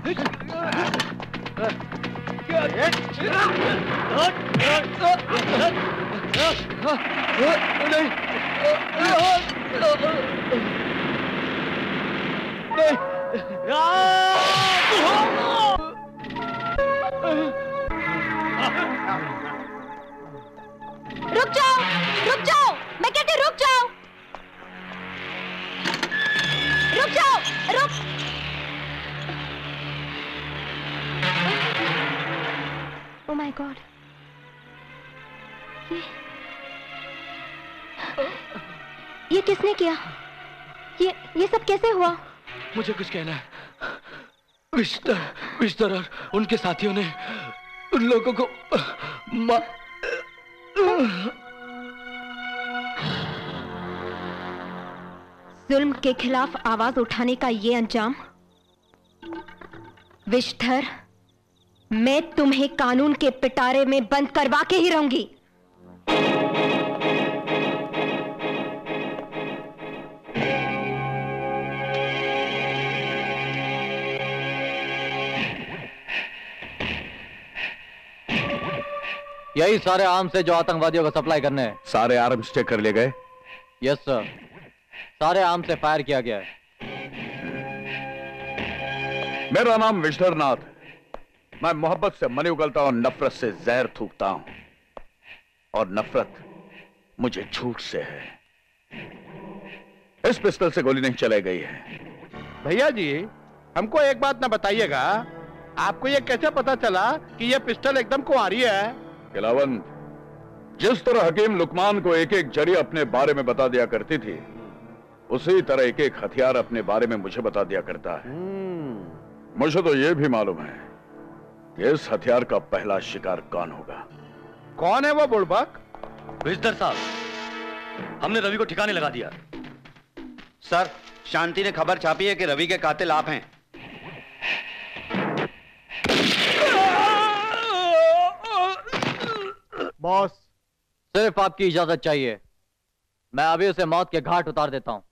रुक जाओ, रुक जाओ, मैं कहती रुक जाओ, रुक जाओ, रुक। ओह माय गॉड, ये किसने किया? ये सब कैसे हुआ? मुझे कुछ कहना है। विस्तर और उनके साथियों ने उन लोगों को जुल्म के खिलाफ आवाज उठाने का ये अंजाम। विश्धर, मैं तुम्हें कानून के पिटारे में बंद करवा के ही रहूंगी। यही सारे आर्म्स से जो आतंकवादियों को सप्लाई करने हैं। सारे आर्म्स चेक कर लिए गए? यस सर, सारे आर्म्स से फायर किया गया है। मेरा नाम विश्धर नाथ है। मैं मोहब्बत से मनी उगलता और नफरत से जहर थूकता हूं, और नफरत मुझे झूठ से है। इस पिस्टल से गोली नहीं चलाई गई है। भैया जी, हमको एक बात ना बताइएगा, आपको ये कैसे पता चला कि ये पिस्टल एकदम कुंवारी है? किलावंत, जिस तरह हकीम लुकमान को एक एक जरिया अपने बारे में बता दिया करती थी, उसी तरह एक एक हथियार अपने बारे में मुझे बता दिया करता है। मुझे तो यह भी मालूम है कि इस हथियार का पहला शिकार कौन होगा। कौन है वो बुड़बक? विस्तर साहब, हमने रवि को ठिकाने लगा दिया। सर, शांति ने खबर छापी है कि रवि के कातिल आप हैं। बॉस, सिर्फ आपकी इजाजत चाहिए, मैं अभी उसे मौत के घाट उतार देता हूं।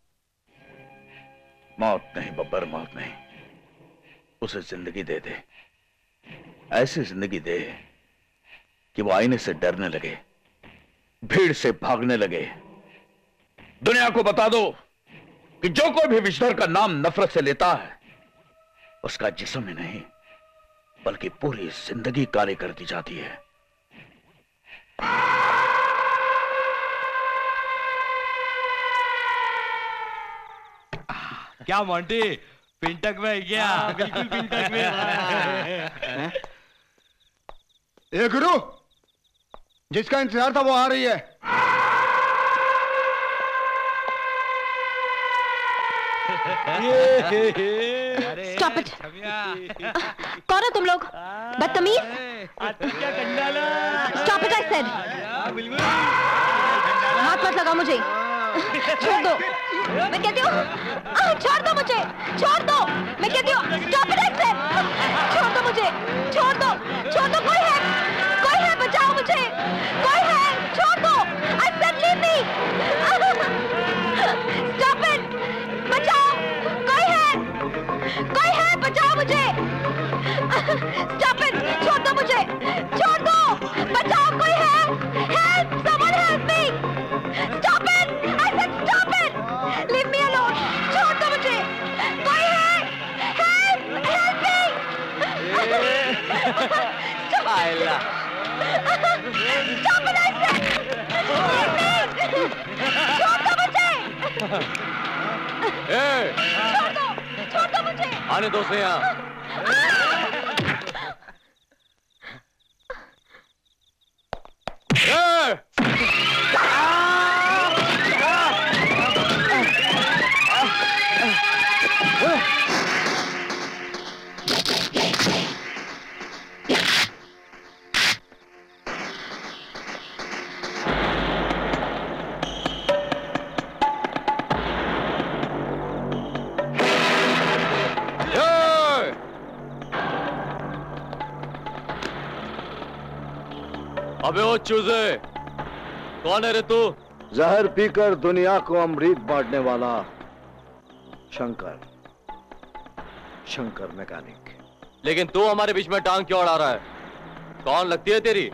मौत नहीं बब्बर, मौत नहीं, उसे जिंदगी दे दे। ऐसी जिंदगी दे कि वो आईने से डरने लगे, भीड़ से भागने लगे। दुनिया को बता दो कि जो कोई भी विश्धर का नाम नफरत से लेता है, उसका जिस्म ही नहीं बल्कि पूरी जिंदगी काली कर दी जाती है। क्या मोंटी, पिंटक में क्या? बिल्कुल पिंटक में। ए गुरु, जिसका इंतजार था वो आ रही है। Stop it! कौन हो तुम लोग? बदतमीज! Stop it, I said! हाथ मत लगा मुझे। छोड़ दो, मैं कहती हूँ। छोड़ दो मुझे, छोड़ दो, मैं कहती हूँ। Stop it, I said! छोड़ दो मुझे, छोड़ दो, छोड़ दो। कोई है, बचाओ मुझे। कोई है, छोड़ दो। I said leave me! Stop it! बचाओ, कोई है, बचाओ मुझे। Stop it! छोड़ दो मुझे, छोड़ दो, बचाओ, कोई है। Help! Someone help me! Stop it! I said stop it! Leave me alone! छोड़ दो मुझे, कोई है। Help! Help me! Stop it! I said! Leave me! छोड़ दो मुझे! छोड़ दो मुझे! आने दो से यहाँ। अबे ओ चूजे, कौन है रे तू? जहर पीकर दुनिया को अमृत बांटने वाला शंकर मैकेनिक। लेकिन तू हमारे बीच में टांग क्यों अड़ा रहा है? कौन लगती है तेरी?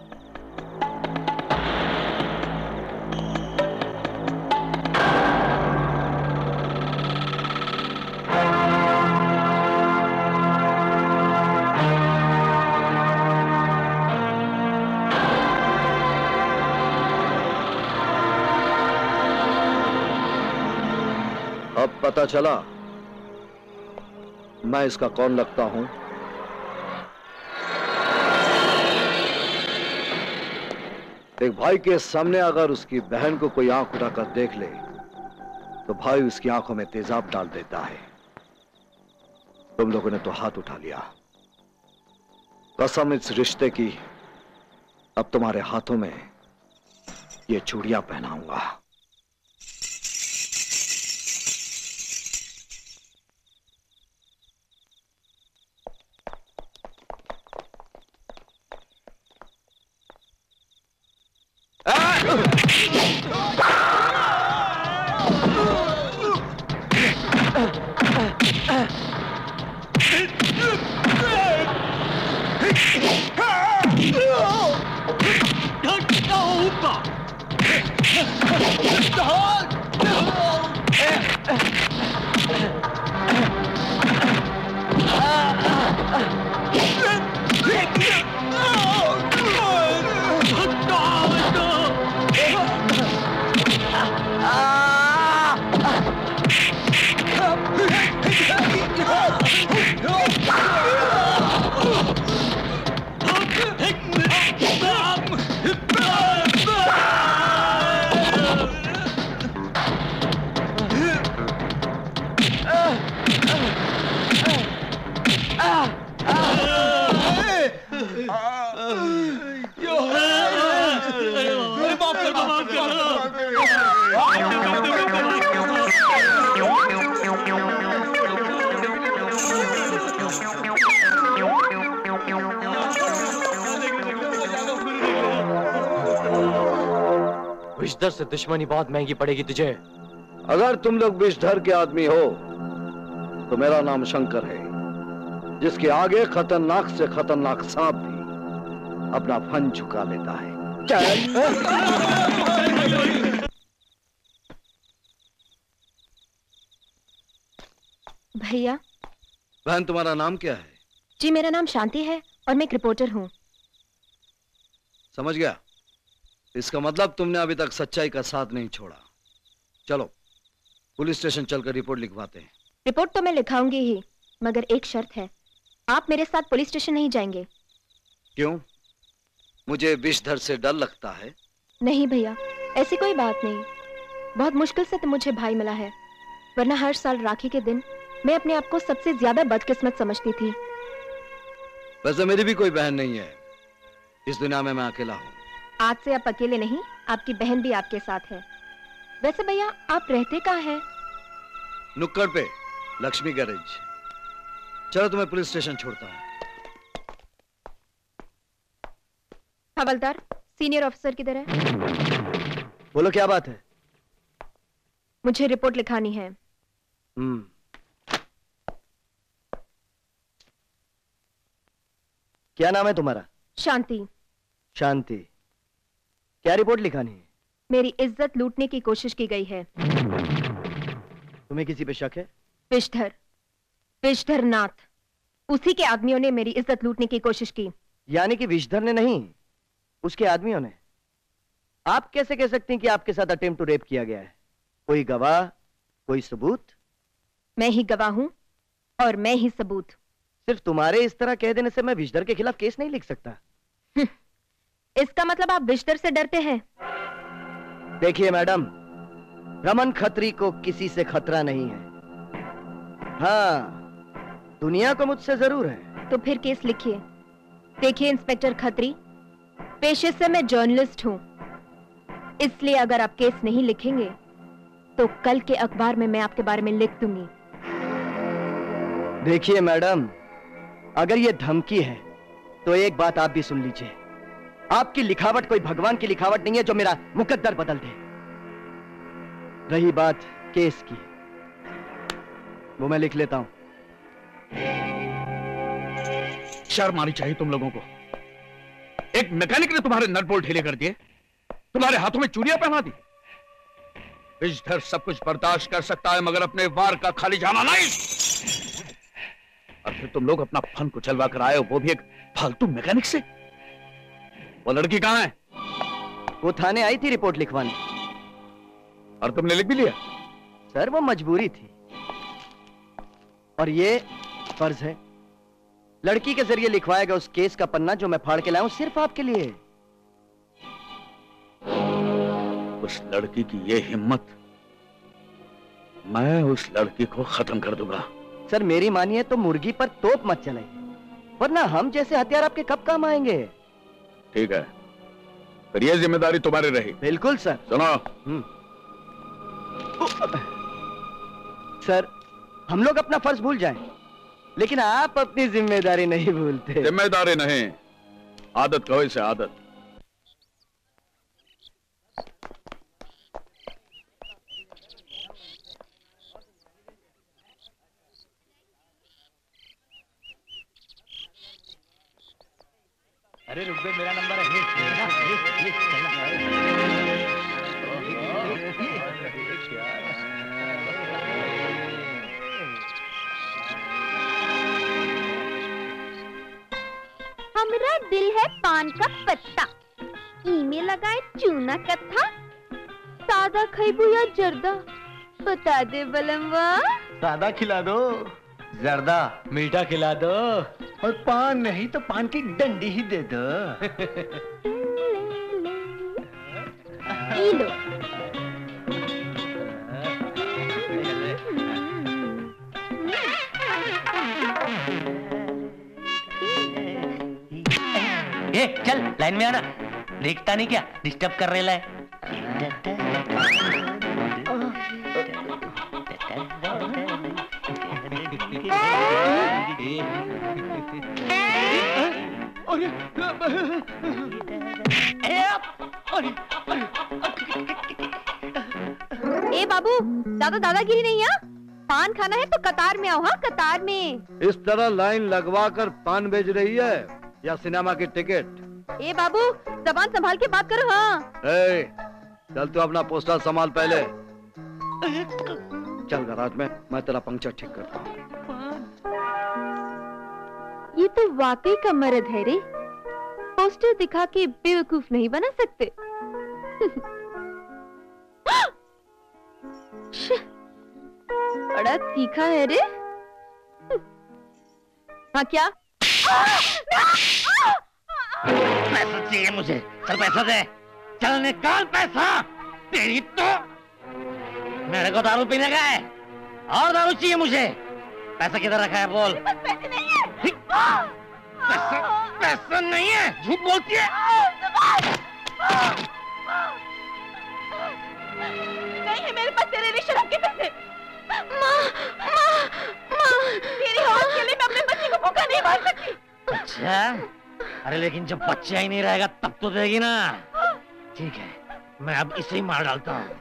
अब पता चला मैं इसका कौन लगता हूं। एक भाई के सामने अगर उसकी बहन को कोई आंख उठाकर देख ले तो भाई उसकी आंखों में तेजाब डाल देता है। तुम लोगों ने तो हाथ उठा लिया। कसम इस रिश्ते की, अब तुम्हारे हाथों में ये चूड़ियां पहनाऊंगा। विषधर से दुश्मनी बहुत महंगी पड़ेगी तुझे। अगर तुम लोग विषधर के आदमी हो तो मेरा नाम शंकर है, जिसके आगे खतरनाक से खतरनाक सांप भी अपना फन झुका लेता है। भैया। बहन, तुम्हारा नाम क्या है? जी मेरा नाम शांति है और मैं एक रिपोर्टर हूँ। समझ गया। इसका मतलब तुमने अभी तक सच्चाई का साथ नहीं छोड़ा। चलो पुलिस स्टेशन चलकर रिपोर्ट लिखवाते हैं। रिपोर्ट तो मैं लिखाऊंगी ही, मगर एक शर्त है, आप मेरे साथ पुलिस स्टेशन नहीं जाएंगे। क्यों? मुझे विषधर से डर लगता है? नहीं भैया, ऐसी कोई बात नहीं। बहुत मुश्किल से तो मुझे भाई मिला है, वरना हर साल राखी के दिन मैं अपने आप को सबसे ज्यादा बदकिस्मत समझती थी। वैसे मेरी भी कोई बहन नहीं है, इस दुनिया में मैं अकेला हूँ। आज से आप अकेले नहीं, आपकी बहन भी आपके साथ है। वैसे भैया आप रहते कहाँ हैं? नुक्कड़ पे, लक्ष्मी गैरेज। चलो तुम्हें पुलिस स्टेशन छोड़ता हूँ। हवलदार, सीनियर ऑफिसर किधर है? बोलो क्या बात है? मुझे रिपोर्ट लिखानी है। क्या नाम है तुम्हारा? शांति। शांति। क्या रिपोर्ट लिखानी है? मेरी इज्जत लूटने की कोशिश की गई है। तुम्हें किसी पे शक है? विषधर, विषधर नाथ, उसी के आदमियों ने मेरी इज्जत लूटने की कोशिश की। यानी कि विषधर ने नहीं, उसके आदमियों ने। आप कैसे कह सकते हैं कि आपके साथ अटेम्प्ट टू रेप किया गया है? कोई गवाह, कोई सबूत? मैं ही गवाह हूं और मैं ही सबूत। सिर्फ तुम्हारे इस तरह कह देने से मैं विषधर के खिलाफ केस नहीं लिख सकता। इसका मतलब आप विषधर से डरते हैं? देखिए मैडम, रमन खत्री को किसी से खतरा नहीं है। हाँ, दुनिया को मुझसे जरूर है। तो फिर केस लिखिए। देखिए इंस्पेक्टर खत्री, पेशे से मैं जर्नलिस्ट हूं, इसलिए अगर आप केस नहीं लिखेंगे तो कल के अखबार में मैं आपके बारे में लिख दूंगी। देखिए मैडम, अगर ये धमकी है तो एक बात आप भी सुन लीजिए। आपकी लिखावट कोई भगवान की लिखावट नहीं है जो मेरा मुकद्दर बदल दे। रही बात केस की, वो मैं लिख लेता हूं। शर्म आनी चाहिए तुम लोगों को। एक मैकेनिक ने तुम्हारे नट बोल्ट ढीले कर दिए, तुम्हारे हाथों में चूड़ियां पहना दी। विषधर सब कुछ बर्दाश्त कर सकता है मगर अपने वार का खाली जाना नहीं। और फिर तुम लोग अपना फन कुचलवा कर आए हो, वो भी एक फालतू मैकेनिक से। वो लड़की कहां है? वो थाने आई थी रिपोर्ट लिखवाने। और तुमने लिख भी लिया? सर वो मजबूरी थी, और ये फर्ज है। लड़की के जरिए लिखवाया गया उस केस का पन्ना जो मैं फाड़ के लाया हूं सिर्फ आपके लिए। उस लड़की की ये हिम्मत, मैं उस लड़की को खत्म कर दूंगा। सर मेरी मानिए तो मुर्गी पर तोप मत चलाइए, वरना हम जैसे हथियार आपके कब काम आएंगे। ठीक है, फिर ये जिम्मेदारी तुम्हारी रही। बिल्कुल सर। सुनो, सर हम लोग अपना फर्ज भूल जाएं, लेकिन आप अपनी जिम्मेदारी नहीं भूलते। जिम्मेदारी नहीं, आदत कहो इसे, आदत। अरे रुक दे, मेरा नंबर है। हमरा दिल है पान का पत्ता, ईमे लगाए चूना कत्था, सादा खैबू या जर्दा बता दे बलमवा। सादा खिला दो, जर्दा मीठा खिला दो, और पान नहीं तो पान की डंडी ही दे दो। ई लो। ए चल लाइन में आना, देखता नहीं क्या डिस्टर्ब कर रहे है। ए बाबू, ज्यादा दादागिरी नहीं है। पान खाना है तो कतार में आओ। हाँ, कतार में। इस तरह लाइन लगवा कर पान बेच रही है या सिनेमा की टिकट? ए बाबू, जबान संभाल के बात करो। हाँ चल तू अपना पोस्टर संभाल पहले। चल गराज में, मैं तेरा पंक्चर ठीक करता हूँ। ये तो वाकई का मर्द है रे, पोस्टर दिखा के बेवकूफ नहीं बना सकते। बड़ा तीखा है रे। हाँ क्या? पैसा चाहिए मुझे, चल पैसा दे, चल निकाल पैसा। तेरी तो मेरे को दारू पीने का है और दारू चाहिए मुझे। पैसा किधर रखा है बोल। पैसे नहीं है। पैसा नहीं है, झूठ बोलती है। नहीं है मेरे पास तेरे लिए शराब के पैसे। माँ, माँ, माँ, तेरी औरत के लिए मैं अपने बच्चे को भूखा नहीं मार सकती। अच्छा, अरे लेकिन जब बच्चा ही नहीं रहेगा तब तो देगी ना। ठीक है, मैं अब इसे ही मार डालता हूँ।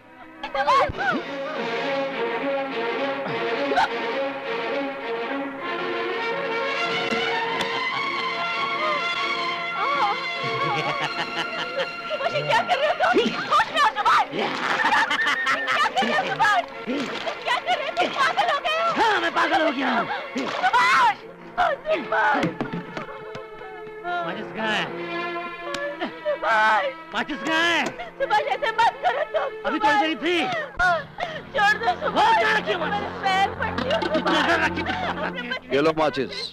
क्या कर रहे हो तुम? होश में आओ सुभाष। क्या कर रहे हो सुभाष? क्या कर रहे हो तुम? पागल हो गए हो? हाँ मैं पागल हो गया हूँ। सुभाष, सुभाष, माचिस कहाँ है? सुभाष, माचिस कहाँ है? सुभाष ऐसे मत करो तुम। अभी थोड़ी देरी थी। छोड़ दो सुभाष। मेरे पैर पड़ती हो सुभाष। ये लो माचिस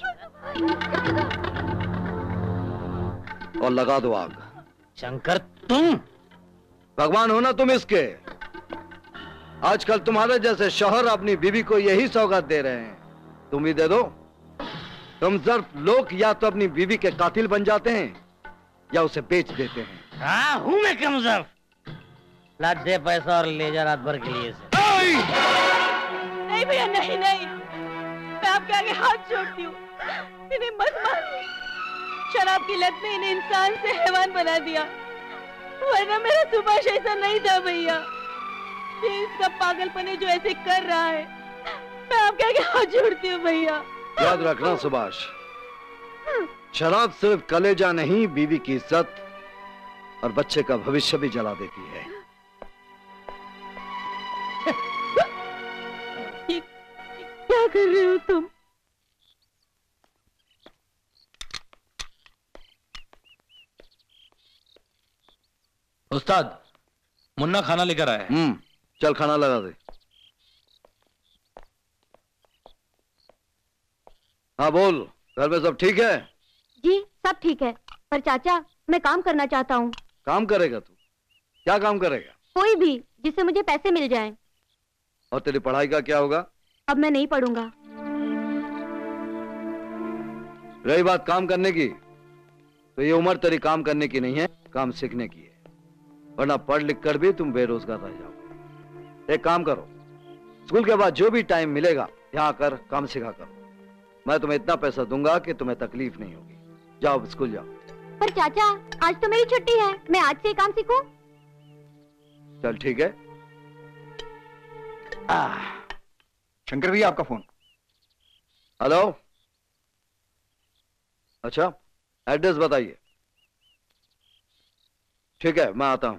और लगा दो आग। शंकर तुम भगवान हो ना तुम इसके। आजकल तुम्हारे जैसे शौहर अपनी बीवी को यही सौगात दे रहे हैं, तुम ही दे दो। तुम सिर्फ लोग या तो अपनी बीवी के कातिल बन जाते हैं या उसे बेच देते हैं। हाँ हूँ मैं कमजोर। ला दे पैसा और ले जा रात भर के लिए से। नहीं भैया, नहीं नहीं, मैं आपके आगे हाथ जोड़ती हूँ। इन्हें मत मारो। शराब की लत ने इन्हें इंसान से हैवान बना दिया, वरना मेरा सुभाष ऐसा नहीं था भैया। ये इसका पागलपन है जो ऐसे कर रहा है। मैं आपके आगे हाथ जोड़ती हूँ भैया। याद रखना सुभाष, शराब सिर्फ कलेजा नहीं, बीवी की इज्जत और बच्चे का भविष्य भी जला देती है। क्या कर रहे हो तुम? उस्ताद, मुन्ना खाना लेकर आया है। चल खाना लगा दे। हाँ बोल, घर में सब ठीक है? जी सब ठीक है, पर चाचा मैं काम करना चाहता हूँ। काम करेगा तू? क्या काम करेगा? कोई भी जिससे मुझे पैसे मिल जाएं। और तेरी पढ़ाई का क्या होगा? अब मैं नहीं पढ़ूंगा। रही बात काम करने की, तो ये उम्र तेरी काम करने की नहीं है, काम सीखने की है। वरना पढ़ लिख कर भी तुम बेरोजगार रह जाओगे। एक काम करो, स्कूल के बाद जो भी टाइम मिलेगा यहाँ आकर काम सीखा करो। मैं तुम्हें इतना पैसा दूंगा कि तुम्हें तकलीफ नहीं होगी। जाओ स्कूल जाओ। पर चाचा आज तो मेरी छुट्टी है, मैं आज से काम सीखूं? चल ठीक है। शंकर भैया आपका फोन। हेलो, अच्छा एड्रेस बताइए। ठीक है मैं आता हूं।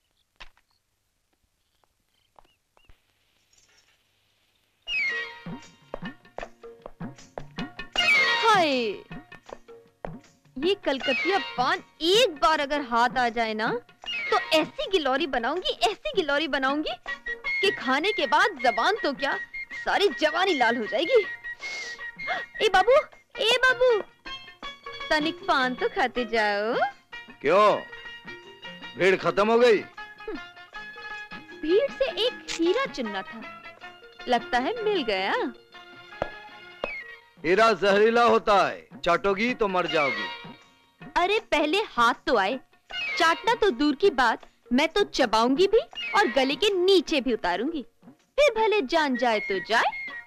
हाय, ये कलकतिया पान एक बार अगर हाथ आ जाए ना तो ऐसी गिलौरी बनाऊंगी कि खाने के बाद जबान तो क्या सारी जवानी लाल हो जाएगी। ए बाबू तनिक पान तो खाते जाओ। क्यों, भीड़ खत्म हो गई? भीड़ से एक हीरा चुनना था, लगता है मिल गया। हीरा जहरीला होता है, चाटोगी तो मर जाओगी। अरे पहले हाथ तो आए, चाटना तो दूर की बात, मैं तो चबाऊंगी भी और गले के नीचे भी उतारूंगी, फिर भले जान जाए तो जाए।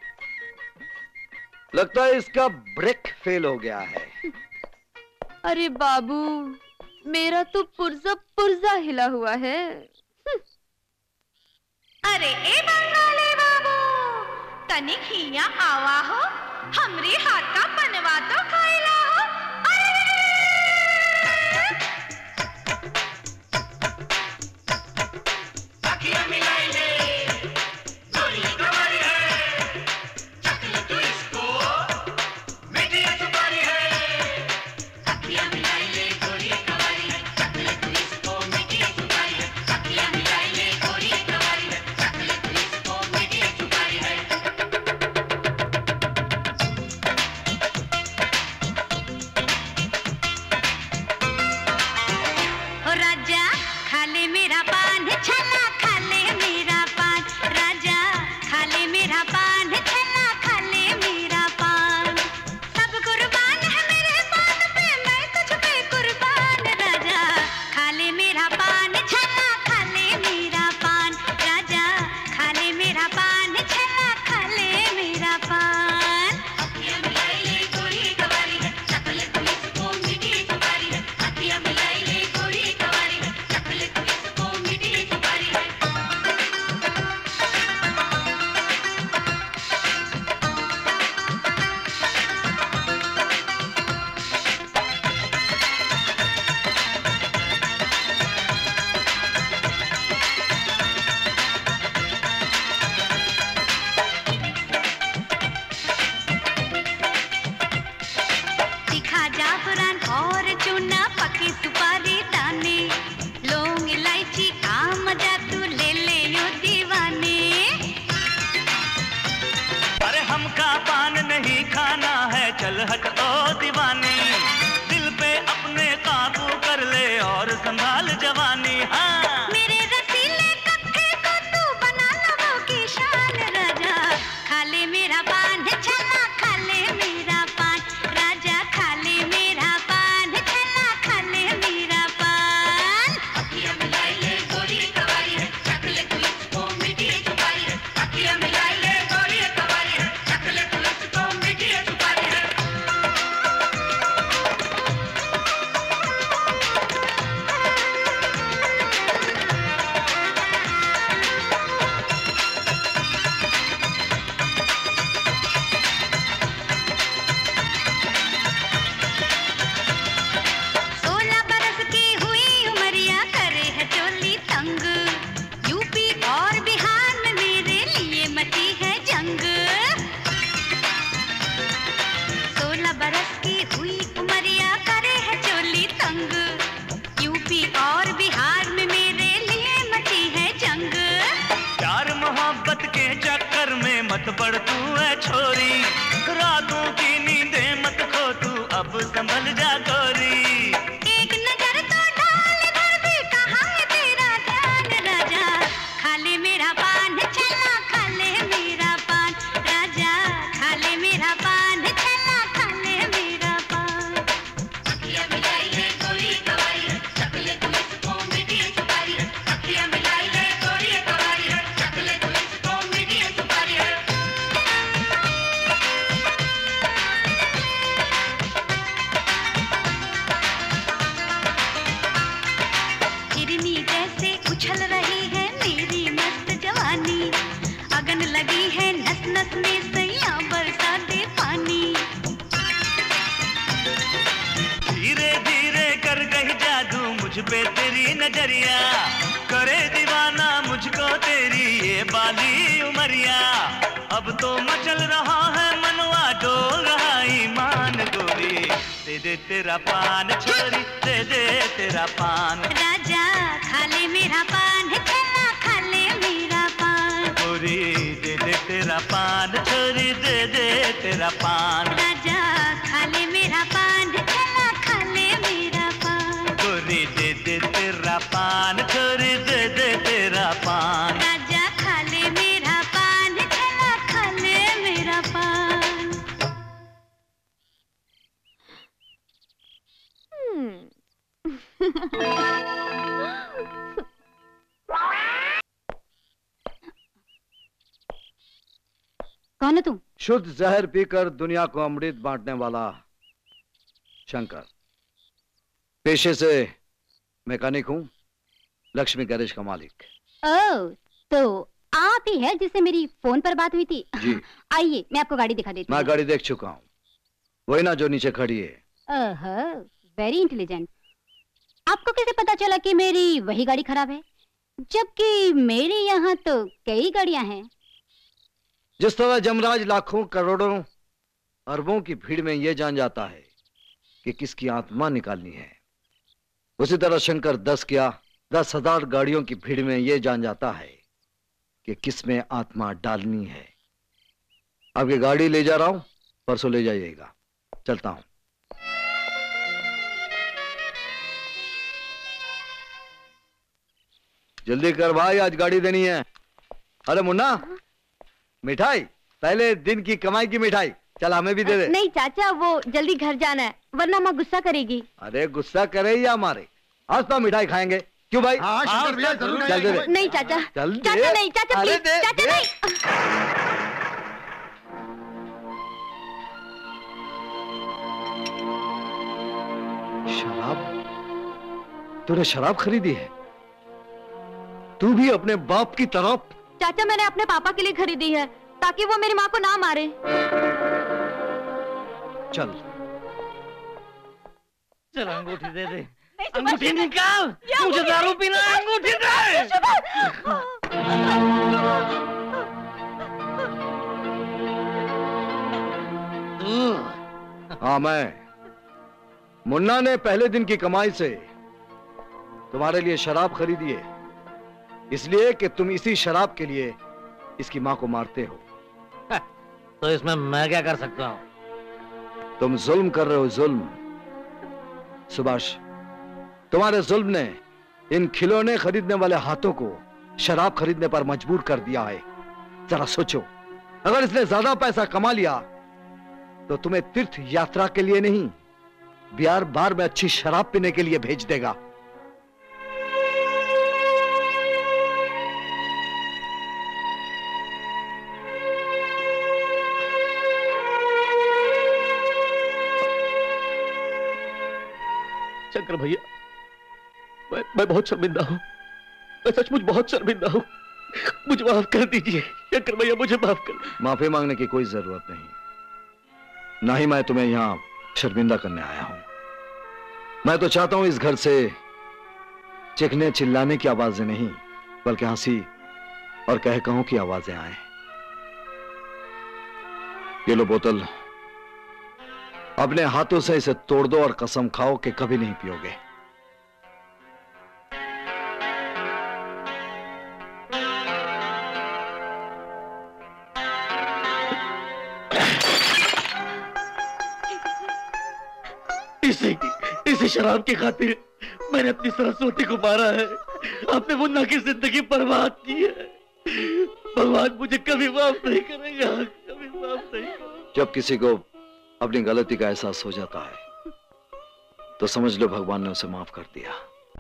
लगता है इसका ब्रेक फेल हो गया है। अरे बाबू, मेरा तो पुर्जा हिला हुआ है। अरे ए बंगाली बाबू, तनिक हिया आवा हो, हमरी हाथ का बनवा तो खाइला हो। अखियां मिलाई ले, गोरी कवारी है, चकले तू इसको, मीठी सुपारी है। अखियां मिलाई ले, गोरी कवारी है, चकले तू इसको, मीठी सुपारी है। अखियां मिलाई ले, गोरी कवारी है, चकले तू इसको, मीठी सुपारी है। राजा खाले मेरा पान छला, खाले मेरा पान, राजा खाले मेरा पान छला, खाले मेरा पान। सब कुर्बान है मेरे पान पे, मैं तुझ पे कुर्बान। राजा खाले मेरा पान छला, खाले मेरा पान, राजा खाले मेरा पान छला, खाले मेरा पान। अखियां मिलाई ले, गोरी कवारी है, चकले तू इसको, मीठी सुपारी है। अखियां मिलाई ले, गोरी कवारी है, चकले तू इसको, मीठी सुपारी है। तीखा जाफरान और चूना, पकी सुपारी दाने, लौंग इलायची का मजा तू ले ले यो दीवाने। अरे हमका पान नहीं खाना है, चल हट ओ दीवानी, दिल पे अपने काबू कर ले और संभाल जवानी। हाँ मेरे रसीले कत्थे को तू बना लबों की शान। राजा खाले मेरा पान छला, खाले मेरा पान, राजा खाले मेरा पान छला, खाले मेरा पान। अखियां मिलाई ले, गोरी कवारी है, चकले तू इसको, मीठी सुपारी है। अखियां मिलाई ले, गोरी कवारी है, चकले तू इसको, मीठी सुपारी है। पड़ तू है छोरी, रातों की नींदें मत खो तू, अब संभल जा गोरी। एक नजर तो डाल इधर भी, कहाँ है तेरा ध्यान राजा, खा ले मेरा पान छल्ला, खा ले मेरा पान राजा, खा ले मेरा पान छल्ला, खा ले मेरा पान। अखियां मिलाई है गोरी कवारी है, चकले तू इसको मीठी सुपारी है, अखियां मिलाई है गोरी कवारी है, चकले तू इसको मीठी सुपारी है। हिरनी जैसे उछल रही है मेरी मस्त जवानी, अगन लगी है नस नस में सैया बरसा दे पानी। धीरे धीरे कर गई जादू मुझ पे तेरी नजरिया, करे दीवाना मुझको तेरी ये बाली उमरिया। अब तो मचल रहा है मनवा, डोल रहा ईमान गोरी, दे दे तेरा पान छोरी, दे दे तेरा पान राजा खा ले मेरा पान छल्ला, खा ले मेरा पान गोरी, दे दे तेरा पान छोरी, दे दे तेरा पान राजा खा ले मेरा पान छल्ला, खा ले मेरा पान गोरी, दे दे तेरा पान छोरी, दे दे तेरा पान। राजा खा ले मेरा पान छल्ला, खा ले मेरा पान। कौन है तुम? शुद्ध जहर पीकर दुनिया को अमृत बांटने वाला शंकर। पेशे से मैकेनिक हूं, लक्ष्मी गैरेज का मालिक। ओह, तो आप ही है जिससे मेरी फोन पर बात हुई थी? जी। आइए मैं आपको गाड़ी दिखा देती हूँ। मैं गाड़ी देख चुका हूं, वही ना जो नीचे खड़ी है। Very intelligent. आपको कैसे पता चला कि मेरी वही गाड़ी खराब है, जबकि मेरे यहाँ तो कई गाड़ियां हैं। जिस तरह जमराज लाखों करोड़ों अरबों की भीड़ में यह जान जाता है कि किसकी आत्मा निकालनी है, उसी तरह शंकर 10,000 गाड़ियों की भीड़ में यह जान जाता है कि किसमें आत्मा डालनी है। आपकी गाड़ी ले जा रहा हूं, परसों ले जाइएगा। चलता हूं। जल्दी कर भाई, आज गाड़ी देनी है। अरे मुन्ना, मिठाई, पहले दिन की कमाई की मिठाई, चल हमें भी दे दे। नहीं चाचा, वो जल्दी घर जाना है, वरना माँ गुस्सा करेगी। अरे गुस्सा करे या मारे, आज तो मिठाई खाएंगे। क्यों भाई? हाँ शंकर भैया जरूर चल दे दे। नहीं चाचा, चल दे। चाचा नहीं, चाचा अरे प्लीज, दे, चाचा दे। नहीं। शराब? तूने शराब खरीदी है? तू भी अपने बाप की तरफ? चाचा मैंने अपने पापा के लिए खरीदी है, ताकि वो मेरी माँ को ना मारे। चल चल अंगूठी दे दे, अंगूठी निकाल, मुझे दारू पीना है, अंगूठी दे। हाँ, मैं मुन्ना ने पहले दिन की कमाई से तुम्हारे लिए शराब खरीदी है, इसलिए कि तुम इसी शराब के लिए इसकी मां को मारते हो। तो इसमें मैं क्या कर सकता हूँ? तुम जुल्म कर रहे हो, जुल्म। सुभाष, तुम्हारे जुल्म ने इन खिलौने खरीदने वाले हाथों को शराब खरीदने पर मजबूर कर दिया है। जरा सोचो, अगर इसने ज्यादा पैसा कमा लिया तो तुम्हें तीर्थ यात्रा के लिए नहीं, बिहार बार में अच्छी शराब पीने के लिए भेज देगा। शंकर भैया, मैं बहुत शर्मिंदा हूँ, मैं सचमुच बहुत शर्मिंदा हूँ, मुझे माफ कर दीजिए शंकर भैया, मुझे माफ कर दीजिए। माफी मांगने की कोई जरूरत नहीं, ना ही मैं तुम्हें यहां शर्मिंदा करने आया हूं। मैं तो चाहता हूं इस घर से चीखने चिल्लाने की आवाजें नहीं, बल्कि हंसी और कह कहूं की आवाजें आए। ये लो बोतल, अपने हाथों से इसे तोड़ दो और कसम खाओ कि कभी नहीं पियोगे। इसी शराब की खातिर मैंने अपनी सरस्वती को मारा है। आपने मुन्ना की जिंदगी बर्बाद की है। भगवान मुझे कभी माफ नहीं करेगा, कभी माफ नहीं करेगा। जब किसी को अपनी गलती का एहसास हो जाता है तो समझ लो भगवान ने उसे माफ कर दिया।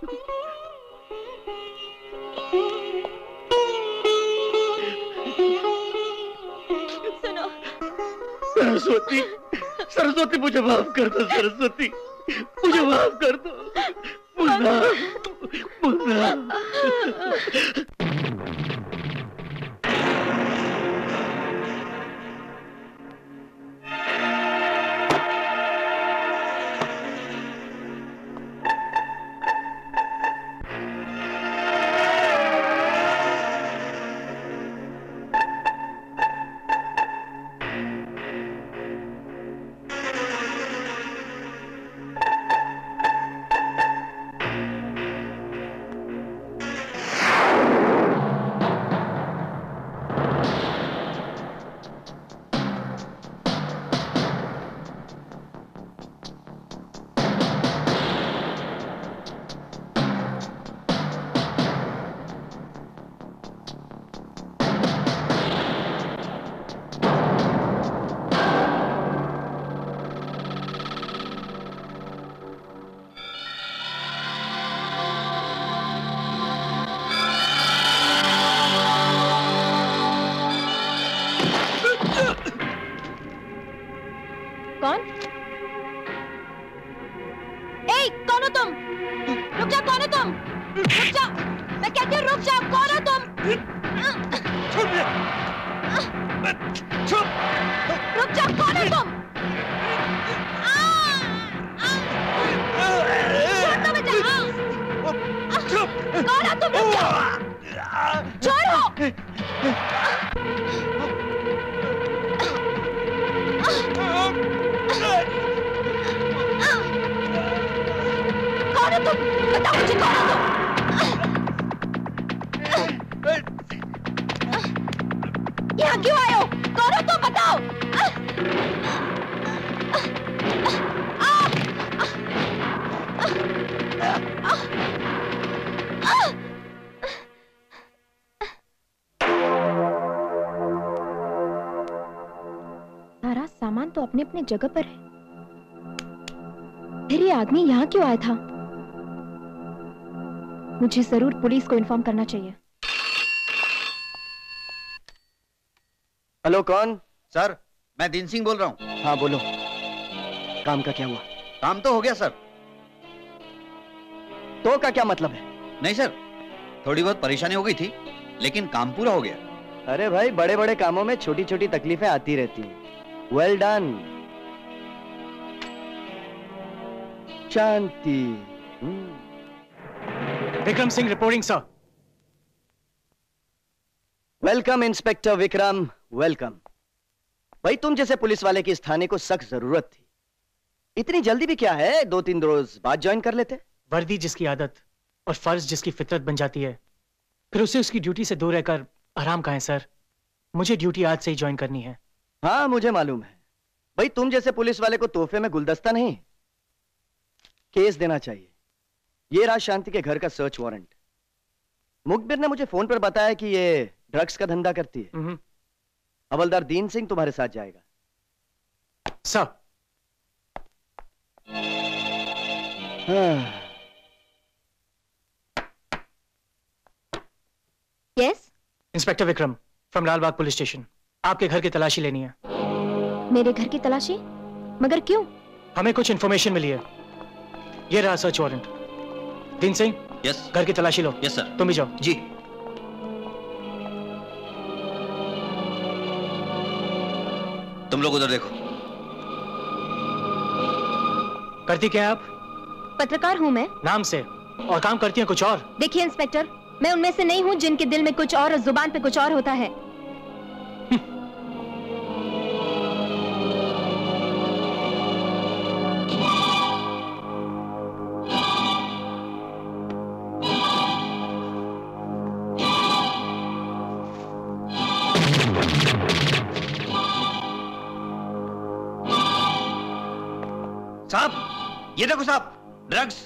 सुनो सरस्वती, सरस्वती मुझे माफ कर दो। सरस्वती मुझे माफ कर दो। मुन्ना, मुन्ना। यहाँ क्यों आए हो? कौन हो तुम? बताओ। सारा सामान तो अपने अपने जगह पर है, फिर ये आदमी यहाँ क्यों आया था? मुझे जरूर पुलिस को इन्फॉर्म करना चाहिए। हेलो, कौन? सर, मैं दीन सिंह बोल रहा हूँ। हाँ बोलो, काम का क्या हुआ? काम तो हो गया सर। तो का क्या मतलब है? नहीं सर, थोड़ी बहुत परेशानी हो गई थी, लेकिन काम पूरा हो गया। अरे भाई, बड़े बड़े कामों में छोटी छोटी तकलीफें आती रहती हैं। Well done. शांति। Vikram Singh reporting sir. Welcome inspector Vikram, welcome. भाई, तुम जैसे पुलिस वाले की इस थाने को सख्त जरूरत थी। इतनी जल्दी भी क्या है, 2-3 रोज बाद ज्वाइन कर लेते। वर्दी जिसकी आदत और फर्ज जिसकी फितरत बन जाती है, फिर उसे उसकी ड्यूटी से दूर रहकर आराम कहाँ है सर? मुझे ड्यूटी आज से ही ज्वाइन करनी है। हाँ मुझे मालूम है। भाई, तुम जैसे पुलिस वाले को तोहफे में गुलदस्ता नहीं, केस देना चाहिए। ये रहा शांति के घर का सर्च वारंट। मुखबिर ने मुझे फोन पर बताया कि ये ड्रग्स का धंधा करती है। हवलदार दीन सिंह तुम्हारे साथ जाएगा। Sir. Yes, inspector Vikram from Lalbagh police station. आपके घर की तलाशी लेनी है। मेरे घर की तलाशी? मगर क्यों? हमें कुछ इन्फॉर्मेशन मिली है। ये रहा सर्च वारंट। दीन सिंह, यस। घर की तलाशी लो। Yes sir. तुम भी जाओ। जी। तुम लोग उधर देखो। करती क्या है आप? पत्रकार हूँ मैं। नाम से। और काम करती हैं कुछ और। देखिए इंस्पेक्टर, मैं उनमें से नहीं हूँ जिनके दिल में कुछ और जुबान पे कुछ और होता है। साहब, ये देखो साहब, ड्रग्स।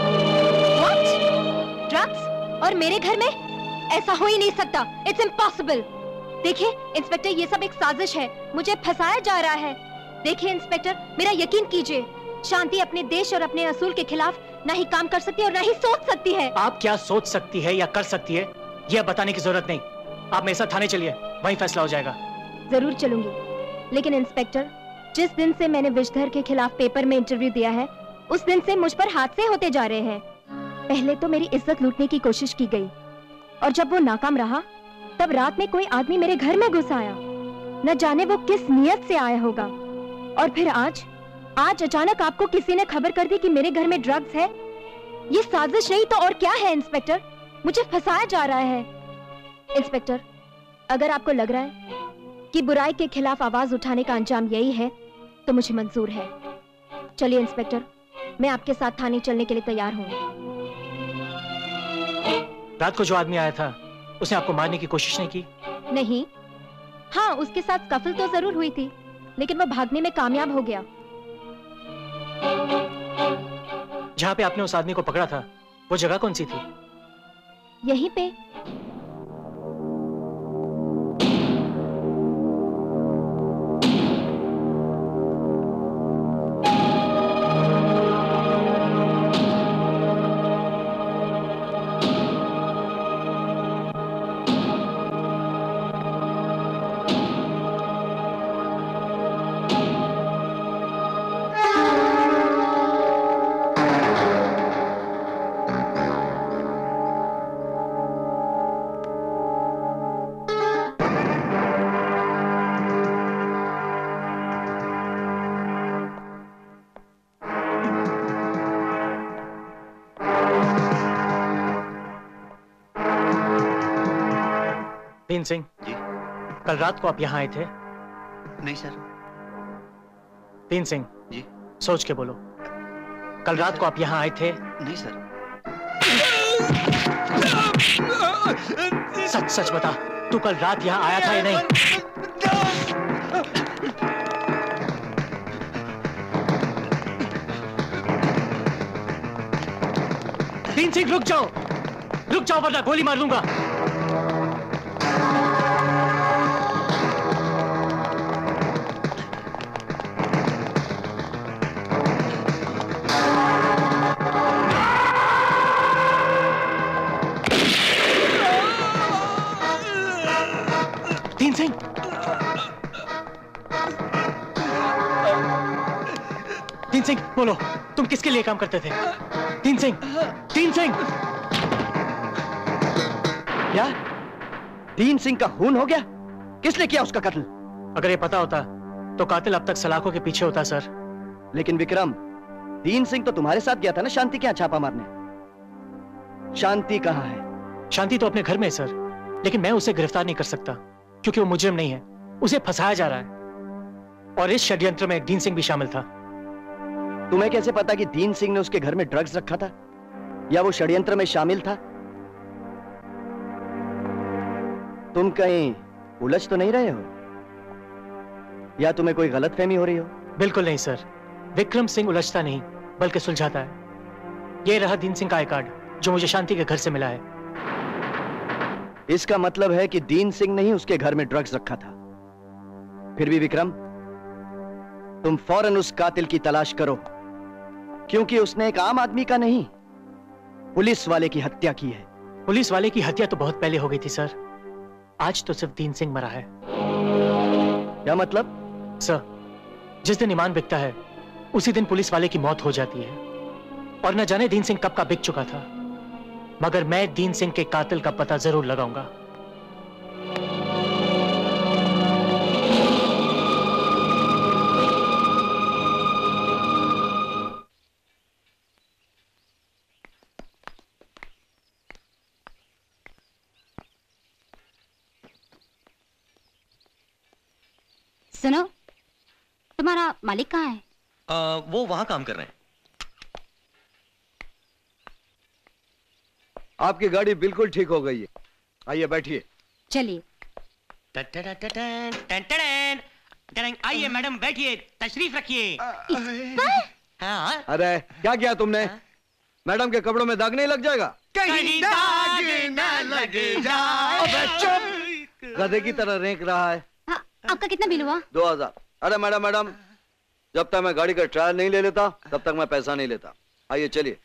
ड्रग्स? और मेरे घर में? ऐसा हो ही नहीं सकता। It's impossible. देखिए इंस्पेक्टर, ये सब एक साजिश है, मुझे फंसाया जा रहा है। देखिए इंस्पेक्टर, मेरा यकीन कीजिए, शांति अपने देश और अपने असूल के खिलाफ ना ही काम कर सकती है और ना ही सोच सकती है। आप क्या सोच सकती है या कर सकती है यह बताने की जरूरत नहीं। आप मेरे साथ थाने चलिए, वहीं फैसला हो जाएगा। जरूर चलूंगी, लेकिन इंस्पेक्टर, जिस दिन से मैंने विषधर के खिलाफ पेपर में इंटरव्यू दिया है, उस दिन से मुझ पर हादसे होते जा रहे हैं। पहले तो मेरी इज्जत लूटने की कोशिश की गई, और जब वो नाकाम रहा, तब रात में कोई आदमी मेरे घर में घुस आया। न जाने वो किस नियत से आया होगा। और फिर आज अचानक आपको किसी ने खबर कर दी कि मेरे घर में ड्रग्स है। ये साजिश नहीं तो और क्या है इंस्पेक्टर? मुझे फंसाया जा रहा है। इंस्पेक्टर, अगर आपको लग रहा है कि बुराई के खिलाफ आवाज उठाने का अंजाम यही है, तो मुझे मंजूर है। चलिए इंस्पेक्टर, मैं आपके साथ थाने चलने के लिए तैयार हूँ। रात को जो आदमी आया था, उसने आपको मारने की कोशिश नहीं की? नहीं। हाँ, उसके साथ कफल तो जरूर हुई थी, लेकिन वो भागने में कामयाब हो गया। जहाँ पे आपने उस आदमी को पकड़ा था, वो जगह कौन सी थी? यहीं पे। दीन सिंह जी, कल रात को आप यहाँ आए थे? नहीं सर। दीन सिंह जी, सोच के बोलो, कल रात को आप यहाँ आए थे? नहीं सर। सच सच बता, तू कल रात यहाँ आया था या नहीं? दीन सिंह रुक जाओ वरना गोली मार लूंगा। दीन सिंह बोलो, तुम किसके लिए काम करते थे? दीन सिंह! क्या दीन सिंह का खून हो गया? किसने किया उसका कत्ल? अगर ये पता होता तो कातिल अब तक सलाखों के पीछे होता सर। लेकिन विक्रम, दीन सिंह तो तुम्हारे साथ गया था ना शांति के यहाँ छापा मारने। शांति कहाँ है? शांति तो अपने घर में है सर, लेकिन मैं उसे गिरफ्तार नहीं कर सकता क्योंकि वो मुजरिम नहीं है, उसे फंसाया जा रहा है। और इस षड्यंत्र में दीन सिंह भी शामिल था। तुम्हें कैसे पता कि दीन सिंह ने उसके घर में ड्रग्स रखा था या वो षड्यंत्र में शामिल था? तुम कहीं उलझ तो नहीं रहे हो या तुम्हें कोई गलतफहमी हो रही हो? बिल्कुल नहीं सर, विक्रम सिंह उलझता नहीं बल्कि सुलझाता है। ये रहा दीन सिंह का आई कार्ड जो मुझे शांति के घर से मिला है। इसका मतलब है कि दीन सिंह ने ही उसके घर में ड्रग्स रखा था। फिर भी विक्रम, तुम फौरन उस कातिल की तलाश करो, क्योंकि उसने एक आम आदमी का नहीं, पुलिस वाले की हत्या की है। पुलिस वाले की हत्या तो बहुत पहले हो गई थी सर, आज तो सिर्फ दीन सिंह मरा है। क्या मतलब? सर, जिस दिन ईमान बिकता है उसी दिन पुलिस वाले की मौत हो जाती है। और न जाने दीन सिंह कब का बिक चुका था, मगर मैं दीन सिंह के कातिल का पता जरूर लगाऊंगा। सुनो, तुम्हारा मालिक कहाँ है? वो वहां काम कर रहे हैं। आपकी गाड़ी बिल्कुल ठीक हो गई है, आइए बैठिए। चलिए। आइए मैडम बैठिए, तशरीफ रखिए। हाँ? अरे क्या किया तुमने? मैडम के कपड़ों में दाग नहीं लग जाएगा? कहीं दाग न लग जाए। अबे चुप! गधे की तरह रेंक रहा है। हाँ, आपका कितना बिल हुआ? 2000। अरे मैडम, जब तक मैं गाड़ी का ट्रायल नहीं ले लेता तब तक मैं पैसा नहीं लेता। आइए चलिए।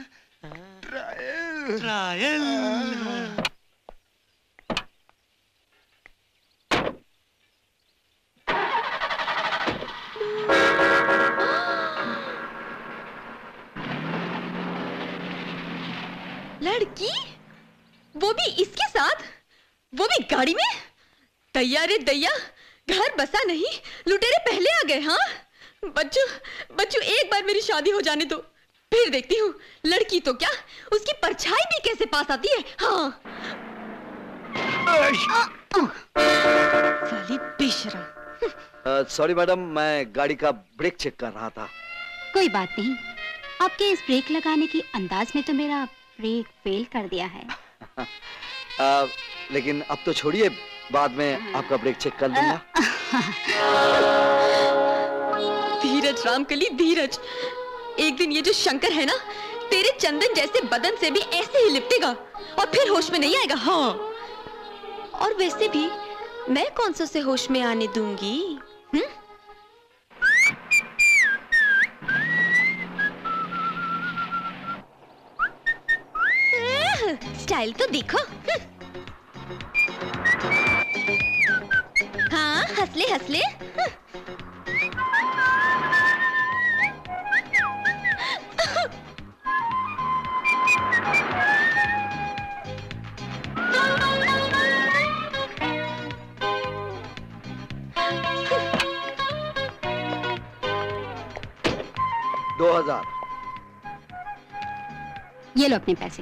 ट्रायल। लड़की? वो भी इसके साथ? वो भी गाड़ी में? दैया रे दैया, घर बसा नहीं, लुटेरे पहले आ गए। हाँ बच्चू, एक बार मेरी शादी हो जाने दो, फिर देखती हूँ। लड़की तो क्या, उसकी परछाई भी कैसे पास आती है। हाँ साली बेशरम। सॉरी मैडम, मैं गाड़ी का ब्रेक चेक कर रहा था। कोई बात नहीं, आपके इस ब्रेक लगाने की अंदाज ने तो मेरा ब्रेक फेल कर दिया है। लेकिन अब तो छोड़िए, बाद में आपका ब्रेक चेक कर लूंगा। धीरज रामकली, धीरज। एक दिन ये जो शंकर है ना, तेरे चंदन जैसे बदन से भी ऐसे ही लिपटेगा और फिर होश में नहीं आएगा। हाँ, और वैसे भी मैं कौन सा से होश में आने दूंगी? स्टाइल तो देखो। हाँ, हंसले हंसले। ये लो अपने पैसे।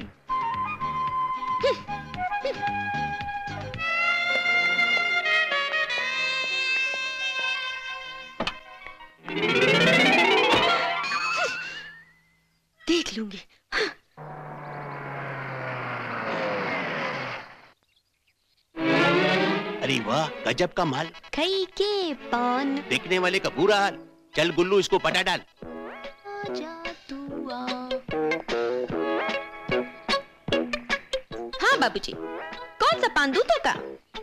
देख लूंगी। अरे वाह, गजब का माल। खई के पान, देखने वाले का बुरा हाल। चल गुल्लू, इसको पटा डाल। आजा तू आ। हाँ बाबूजी, कौन सा पान दूं तो का?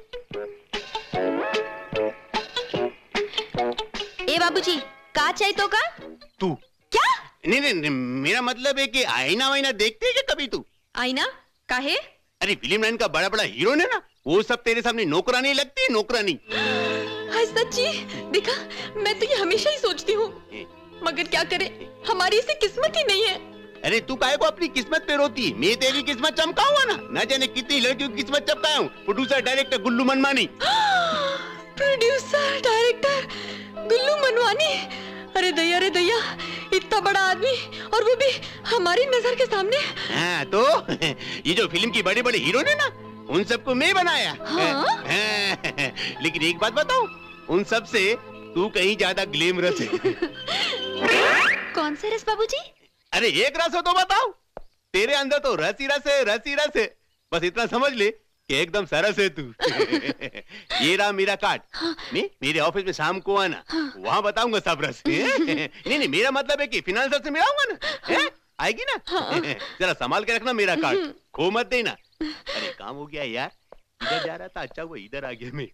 ए बाबूजी, का चाहिए तो का? तू क्या? नहीं, मेरा मतलब है कि आईना वाईना देखते है क्या कभी तू? आईना काहे? अरे फिल्म लाइन का बड़ा बड़ा हीरो है ना, वो सब तेरे सामने नौकरानी लगती है, नौकरानी। हाय सच्ची, देखा, मैं तो ये हमेशा ही सोचती हूँ, मगर क्या करे, हमारी ऐसी किस्मत ही नहीं है। अरे तू काहे को अपनी किस्मत पे रोती है? मैं तेरी किस्मत चमकाऊंगा ना जाने कितनी लड़कियों की किस्मत चमकाया हूँ। प्रोड्यूसर डायरेक्टर गुल्लू मनमानी। प्रोड्यूसर डायरेक्टर गुल्लू मनमानी? अरे दैया, इतना बड़ा आदमी और वो भी हमारी नजर के सामने। हाँ तो ये जो फिल्म की बड़े बड़े हीरो ने ना, उन सबको मैं बनाया। हाँ? लेकिन एक बात बताऊं, उन सब से तू कहीं ज्यादा ग्लैमरस है। कौन से रस बाबूजी? अरे एक रस हो तो बताओ। तेरे अंदर तो रस ही रस है। बस इतना समझ ले कि एकदम सरस है तू। ये रहा मेरा कार्ड। हाँ। मेरे ऑफिस में शाम को आना। हाँ। वहाँ बताऊंगा सब रस। नहीं, मेरा मतलब है कि फिनांसर से मिलाऊंगा ना। हाँ। आएगी ना? हाँ। जरा संभाल के रखना मेरा कार्ड, खो मत देना। अरे काम हो गया यार, इधर जा रहा था, अच्छा हुआ इधर आ गया मैं।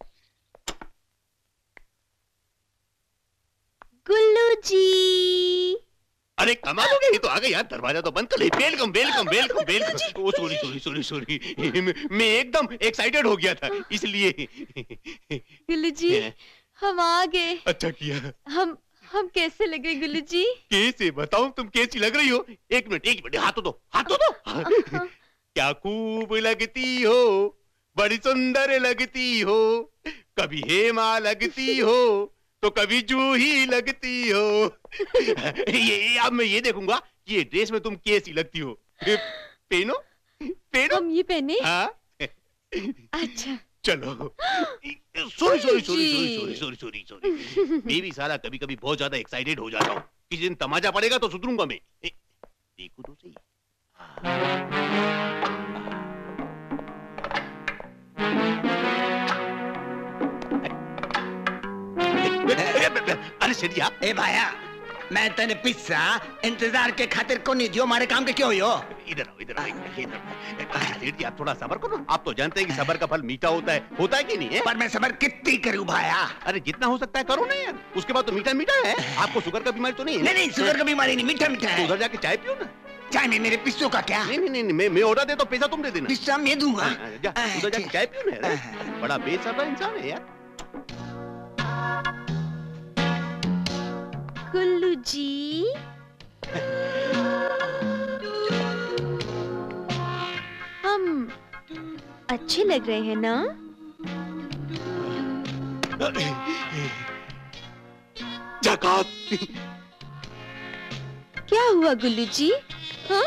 गुल्लू जी। अरे कमाल हो गया, ये तो आ गया यार, दरवाजा तो बंद कर ले। वेलकम। ओ सॉरी, मैं एकदम एक्साइटेड हो गया था इसलिए। गुल्लू जी, हम आ गए। अच्छा किया। हम कैसे लगे गुल्लू जी? कैसे बताऊं तुम कैसी लग रही हो? एक मिनट, हाथों दो। क्या खूब लगती हो, बड़ी सुंदर लगती हो, कभी हेमा लगती हो तो कभी जूही लगती हो। ये अब मैं ये देखूंगा कि ये ड्रेस में तुम कैसी लगती हो। पहनो। हम ये पहने? हाँ। अच्छा चलो। सॉरी। मैं भी साला कभी कभी बहुत ज्यादा एक्साइटेड हो जाता हूँ। किसी दिन तमाचा पड़ेगा तो सुधरूंगा मैं। देखो तो सही। अरे सेठिया, ए भाया, मैं तेने पिस्सा इंतजार के खातिर को नहीं दियो, मारे काम के क्यों हो? इधर आओ, इधर सेठ जी, आप थोड़ा सबर करो। आप तो जानते हैं कि सबर का फल मीठा होता है कि नहीं है? पर मैं सबर कितनी करूं भाया? अरे जितना हो सकता है करो ना यार, उसके बाद तो मीठा मीठा है। आपको शुगर का बीमारी तो नहीं है? नहीं, शुगर का बीमारी नहीं, मीठा मीठा है। उधर जाके चाय पियो ना। चाय में मेरे पिस्सों का क्या? नहीं, मैं ऑर्डर देता हूँ, पैसा तुम दे देना। पिस्सा मैं दूंगा। उधर जाके चाय पियो ना। बड़ा बेसब्र इंसान है यार। गुल्लू जी, हम अच्छे लग रहे हैं ना? क्या हुआ गुल्लू जी? हाँ?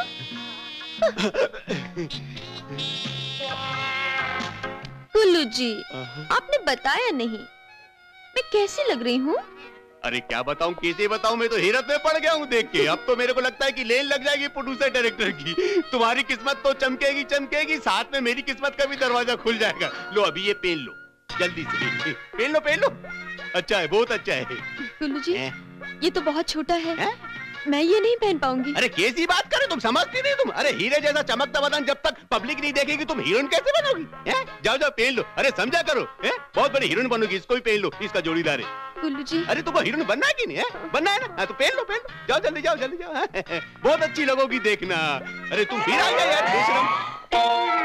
गुल्लू जी, आपने बताया नहीं मैं कैसी लग रही हूँ? अरे क्या बताऊं, कैसे बताऊं, मैं तो हैरत में पड़ गया हूँ देख के। अब तो मेरे को लगता है कि लेन लग जाएगी प्रोड्यूसर डायरेक्टर की। तुम्हारी किस्मत तो चमकेगी चमकेगी, साथ में मेरी किस्मत का भी दरवाजा खुल जाएगा। लो अभी ये पेन लो, जल्दी से पेन लो। अच्छा है, बहुत अच्छा है। गुल्लू जी, ये तो बहुत छोटा है, मैं ये नहीं पहन पाऊंगी। अरे कैसी बात करे, तुम समझती नहीं तुम। अरे हीरे जैसा चमकता बदन जब तक पब्लिक नहीं देखेगी तुम हीरोइन कैसे बनोगी? जाओ पहन लो। अरे समझा करो, बहुत बड़ी हीरोइन बनोगी। इसको भी पहन लो, इसका जोड़ीदार है। गुल्लू जी, अरे तुमको हीरोइन बनना है कि नहीं है? बनना है ना? तो पहन लो। जाओ जल्दी जाओ। बहुत अच्छी लगोगी देखना। अरे तुम फिर आ गए यार बेशरम।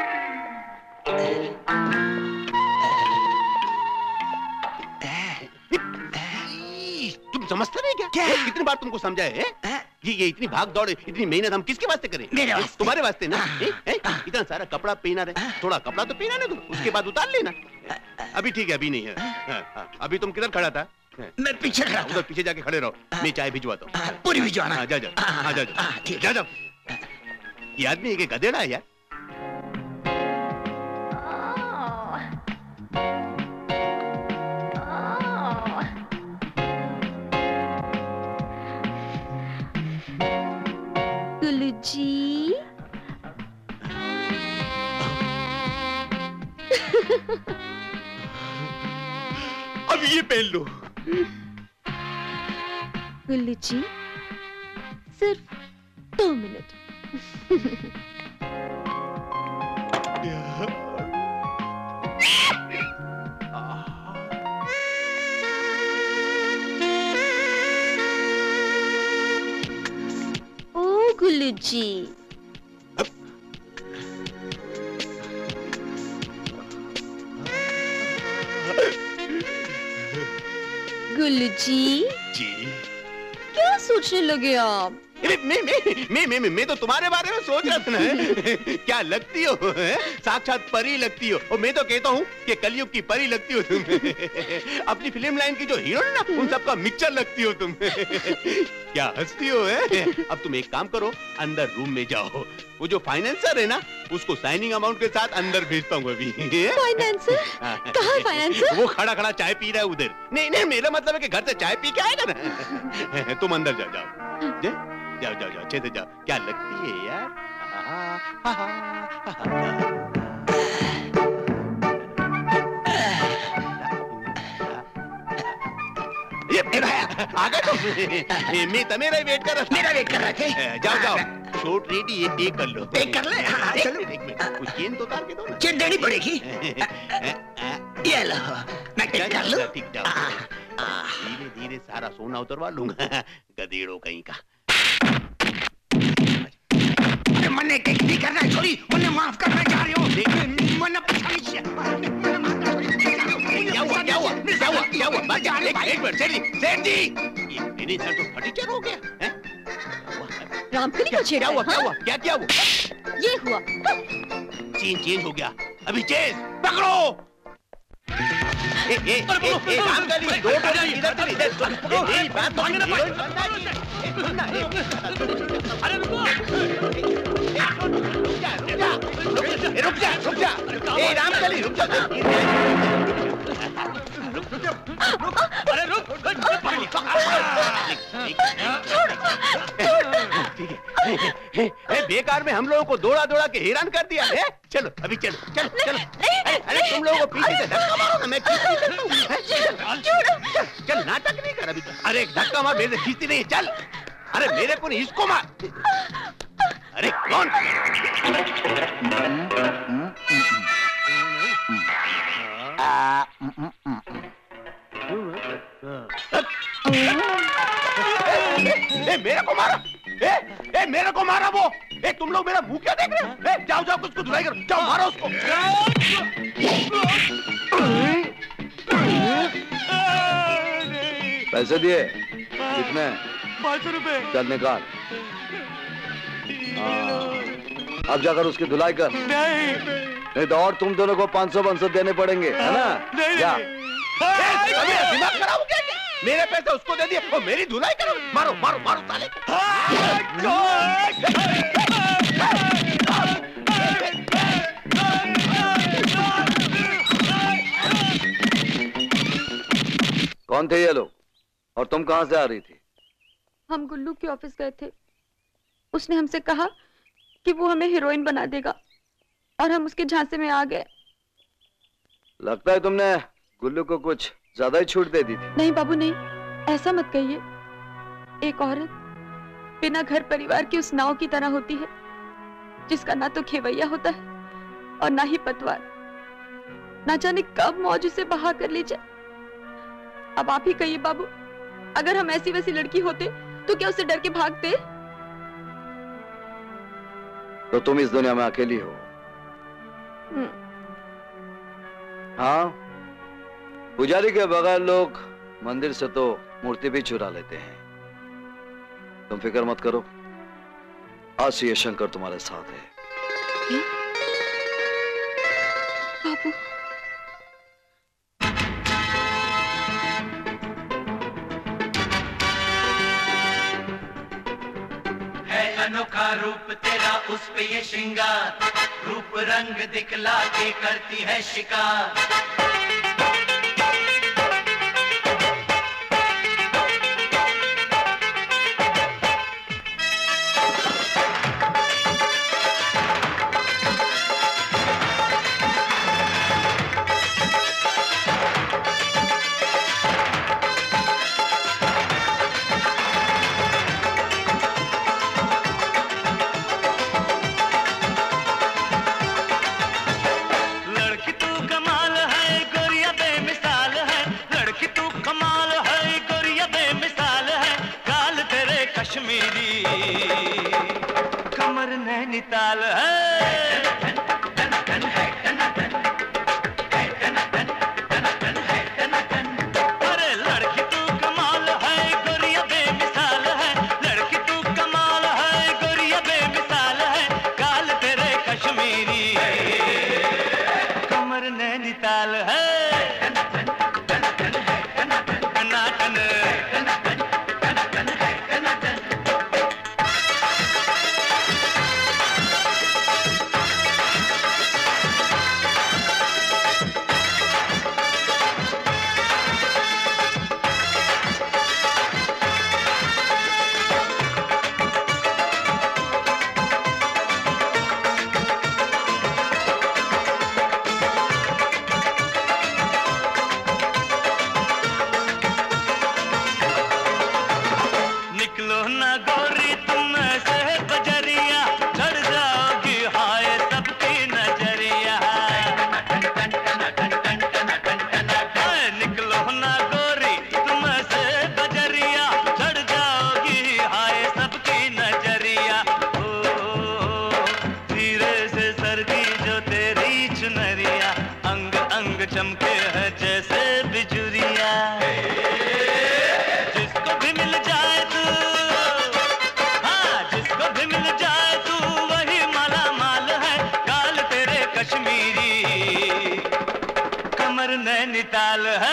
तुम समझते नहीं क्या? कितनी बार तुमको समझाया है? ये इतनी भाग दौड़, इतनी मेहनत हम किसके वास्ते करें? मेरे वास्ते। तुम्हारे वास्ते ना। इतना सारा कपड़ा पहना रहे, थोड़ा कपड़ा तो पहना नहीं, उसके बाद उतार लेना। अभी ठीक है, अभी नहीं है। अभी तुम किधर खड़ा था? मैं पीछे खड़ा। उधर पीछे जाके खड़े रहो, मैं चाय भिजवाता हूँ। पूरी भिजवाना? जा। ये आदमी एक गधेड़ा है यार। गुल्लू जी, अब ये पहन लो। गुल्लू जी, सिर्फ 2 मिनट। ओ गुल्लू जी, गुल्लू जी, क्या सोचने लगे आप? मैं तो तुम्हारे बारे में सोच रहा था ना। क्या लगती हो, साक्षात परी लगती हो। और मैं तो कहता हूँ कि कलयुग की परी लगती हो तुम। अपनी फिल्म लाइन की जो हीरोइन ना, उन सबका मिक्सचर लगती हो तुम। क्या हंसती हो? अब तुम एक काम करो, अंदर रूम में जाओ। वो जो फाइनेंसर है ना, उसको साइनिंग अमाउंट के साथ अंदर भेजता हूँ अभी। फाइनेंसर? कहाँ फाइनेंसर? वो खड़ा खड़ा चाय पी रहा है उधर। नहीं, मेरा मतलब है कि घर से चाय पी के आएगा ना। तुम अंदर जाओ। अच्छे से जाओ। क्या लगती है यार? आ गए तुम? मैं तुम्हारा वेट कर रहा था। मेरा वेट कर रहे थे? जाओ शॉट रेडी है, पे कर लो। पे कर ले? हाँ, चलो। कुछ चेन तो उतार के दो ना। चेन देनी पड़ेगी। ये लो, मैं टिक कर लूं। टिक जाओ। धीरे धीरे सारा सोना उतरवा लूंगा। गधेड़ों कहीं का। मन्ने टिक नहीं करना है, छोरी। मन्ने माफ करना चाह रही हो। मन्ने क्या हुआ? एक मिनट सेठ जी, ये मेरे सर तो फटीचर हो गया। रामकली को छेड़ा? क्या हुआ? ये हुआ। चेंज हो गया। अभी चेंज पकड़ो। रामकली, दो इधर मेरी बात मांगे ना। रुक जा। ए रामकली, रुक जा। अरे रुक। ठीक है। बेकार में हम लोगों को दौड़ा दौड़ा के हैरान कर दिया है। चलो अभी चलो चलो चलो। अरे तुम लोगों को पीछे से धक्का मारो ना, मैं खींचती चलता हूँ। चल नाटक नहीं कर अभी। अरे एक धक्का मार, मेरे से खींचती नहीं, चल। अरे मेरे को नहीं, इसको मार। अरे कौन? मेरे को मारा, मेरे को मारा वो। तुम लोग मेरा मुंह क्या देख रहे हो? जाओ जाओ उसको धुलाई करो, जाओ मारो उसको। पैसे दिए? कितने? 500 रुपए। चल निकाल। अब जाकर उसकी धुलाई कर। नहीं तो और तुम दोनों को 500 देने पड़ेंगे, है ना? जा। दिमाग खराब हो गया क्या? मेरे पैसे उसको दे दिए और मेरी धुलाई करो। मारो मारो मारो साले। कौन थे ये लोग और तुम कहां से आ रही थी? हम गुल्लू के ऑफिस गए थे। उसने हमसे कहा कि वो हमें हीरोइन बना देगा और हम उसके झांसे में आ गए। लगता है तुमने गुल्लू को कुछ ज्यादा ही छूट दे दी थी। नहीं बाबू नहीं, ऐसा मत कहिए। एक औरत बिना घर परिवार की उस नाव की तरह होती है जिसका ना तो खेवैया होता है और ना ही पतवार। ना जाने कब मौज उसे बहा कर ले जाए। अब आप ही कहिए बाबू, अगर हम ऐसी वैसी लड़की होते तो क्या उससे डर के भागते? तो तुम इस दुनिया में अकेली हो। हाँ, पुजारी के बगैर लोग मंदिर से तो मूर्ति भी चुरा लेते हैं। तुम फिक्र मत करो, आज से ये शंकर तुम्हारे साथ है। बाबू है अनोखा रूप तेरा, उस पे ये श्रृंगार, रूप रंग दिखला के करती है शिकार। कमर नैनीताल है, अरे लड़की तू कमाल है, गोरिया बेमिसाल है। लड़की तू कमाल है, गोरिया बेमिसाल है। गाल तेरे कश्मीरी, कमर नैनीताल है। चमके है जैसे बिजुरिया, जिसको भी मिल जाए तू, हाँ जिसको भी मिल जाए तू वही माला माल है। गाल तेरे कश्मीरी, कमर नैनीताल है।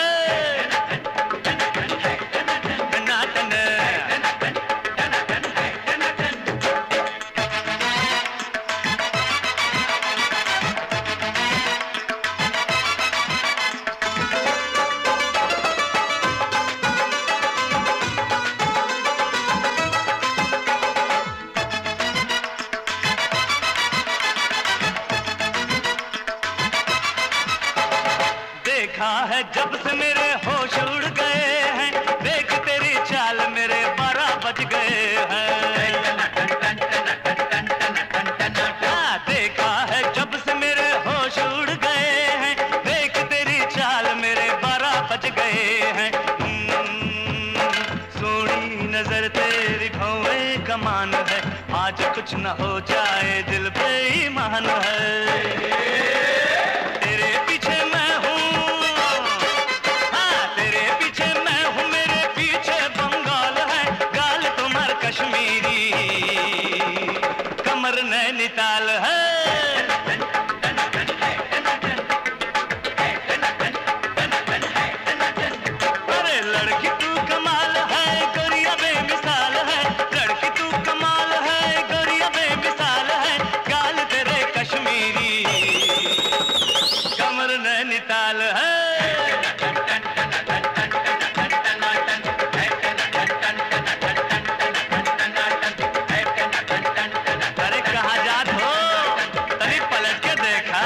है जब से मेरे होश उड़ गए हैं, देख तेरी चाल मेरे 12 बज गए हैं। हाँ, देखा है जब से मेरे होश उड़ गए हैं, देख तेरी चाल मेरे 12 बज गए हैं। सोनी नजर तेरी भौवे कमान है, आज कुछ न हो जाए दिल पे ईमान है। तेरे पीछे मैं हूँ, हाँ तेरे पीछे मैं हूँ, मेरे पीछे बंगाल है, गाल तुम्हार कश्मीरी, कमर नैनीताल है। अरे लड़की तू कमाल है, गोरिया बेमिसाल है, लड़की तू कमाल है, गोरिया बेमिसाल है, गाल तेरे कश्मीरी, कमर नैनीताल है। अरे कहाँ जात हो, तनी पलट के देखा।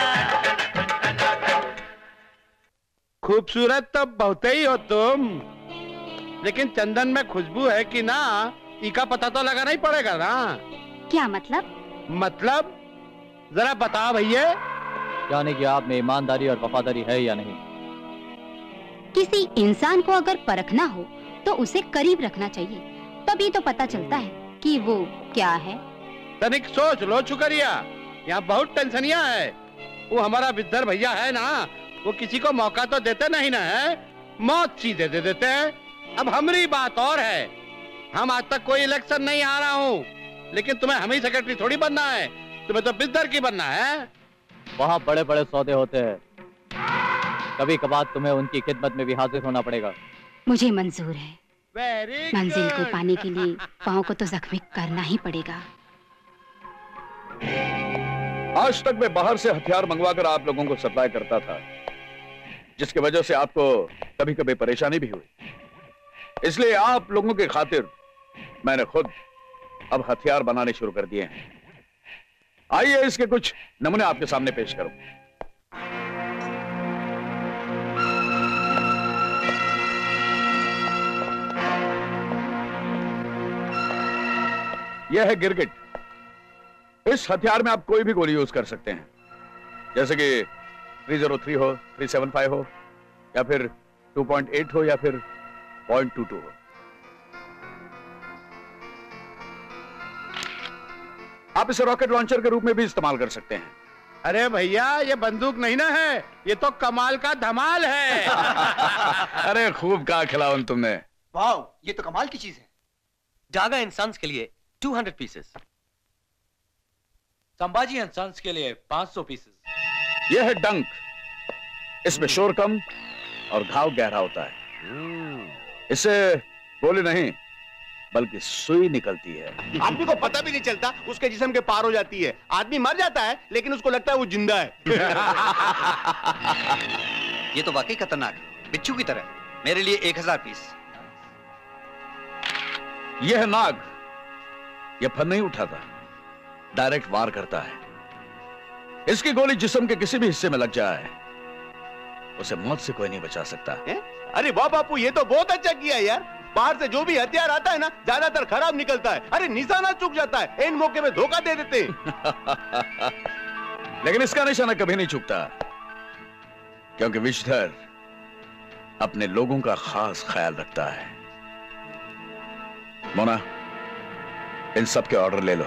खूबसूरत तो बहुत ही हो तुम, लेकिन चंदन में खुशबू है कि ना, इसका पता तो लगाना ही पड़ेगा ना। क्या मतलब? मतलब जरा बताओ भैया। यानी कि आप में ईमानदारी और वफादारी है या नहीं? किसी इंसान को अगर परखना हो तो उसे करीब रखना चाहिए, तभी तो पता चलता है कि वो क्या है। तनिक सोच लो छुकरिया, यहाँ बहुत टेंशनिया है। वो हमारा विद्याधर भैया है ना, वो किसी को मौका तो देते नहीं ना है, मौत सीधे दे देते हैं। अब हमारी बात और है, हम आज तक कोई इलेक्शन नहीं आ रहा हूँ, लेकिन तुम्हें हम ही सेक्रेटरी थोड़ी बनना है, तुम्हें तो विद्याधर की बनना है। वहाँ बड़े बड़े सौदे होते हैं, कभी कभार तुम्हें उनकी खिदमत में भी हाजिर होना पड़ेगा। मुझे मंजूर है, मंजिल को पाने के लिए पाँव को तो जख्मी करना ही पड़ेगा। आज तक मैं बाहर से हथियार मंगवाकर आप लोगों को सप्लाई करता था, जिसकी वजह से आपको कभी कभी परेशानी भी हुई। इसलिए आप लोगों की खातिर मैंने खुद अब हथियार बनाने शुरू कर दिए हैं। आइए इसके कुछ नमूने आपके सामने पेश करूं। यह है गिरगिट। इस हथियार में आप कोई भी गोली यूज कर सकते हैं, जैसे कि 303 हो, 375 हो, या फिर 2.8 हो, या फिर 0.22 हो। आप इसे रॉकेट लॉन्चर के रूप में भी इस्तेमाल कर सकते हैं। अरे भैया, ये बंदूक नहीं ना है, ये तो कमाल का धमाल है। अरे खूब कहा खिलावन तुमने। वाह, ये तो कमाल की चीज है। जागा एंड सन्स के लिए 200 पीसेस, संभाजी एंड सन्स के लिए 500 पीसेस। यह है डंक। इसमें शोर कम और घाव गहरा होता है। इससे गोली नहीं बल्कि सुई निकलती है। आदमी को पता भी नहीं चलता, उसके जिस्म के पार हो जाती है। आदमी मर जाता है लेकिन उसको लगता है वो जिंदा है। ये तो वाकई खतरनाक है, बिच्छू की तरह। मेरे लिए 1000 पीस। यह है नाग। यह फन नहीं उठाता, डायरेक्ट वार करता है। इसकी गोली जिस्म के किसी भी हिस्से में लग जाए, उसे मौत से कोई नहीं बचा सकता। अरे वाह बापू, ये तो बहुत अच्छा किया यार। बाहर से जो भी हथियार आता है ना, ज्यादातर खराब निकलता है। अरे निशाना चूक जाता है, इन मौके में धोखा दे देते हैं। लेकिन इसका निशाना कभी नहीं चूकता, क्योंकि विषधर अपने लोगों का खास ख्याल रखता है। मोना, इन सब के ऑर्डर ले लो।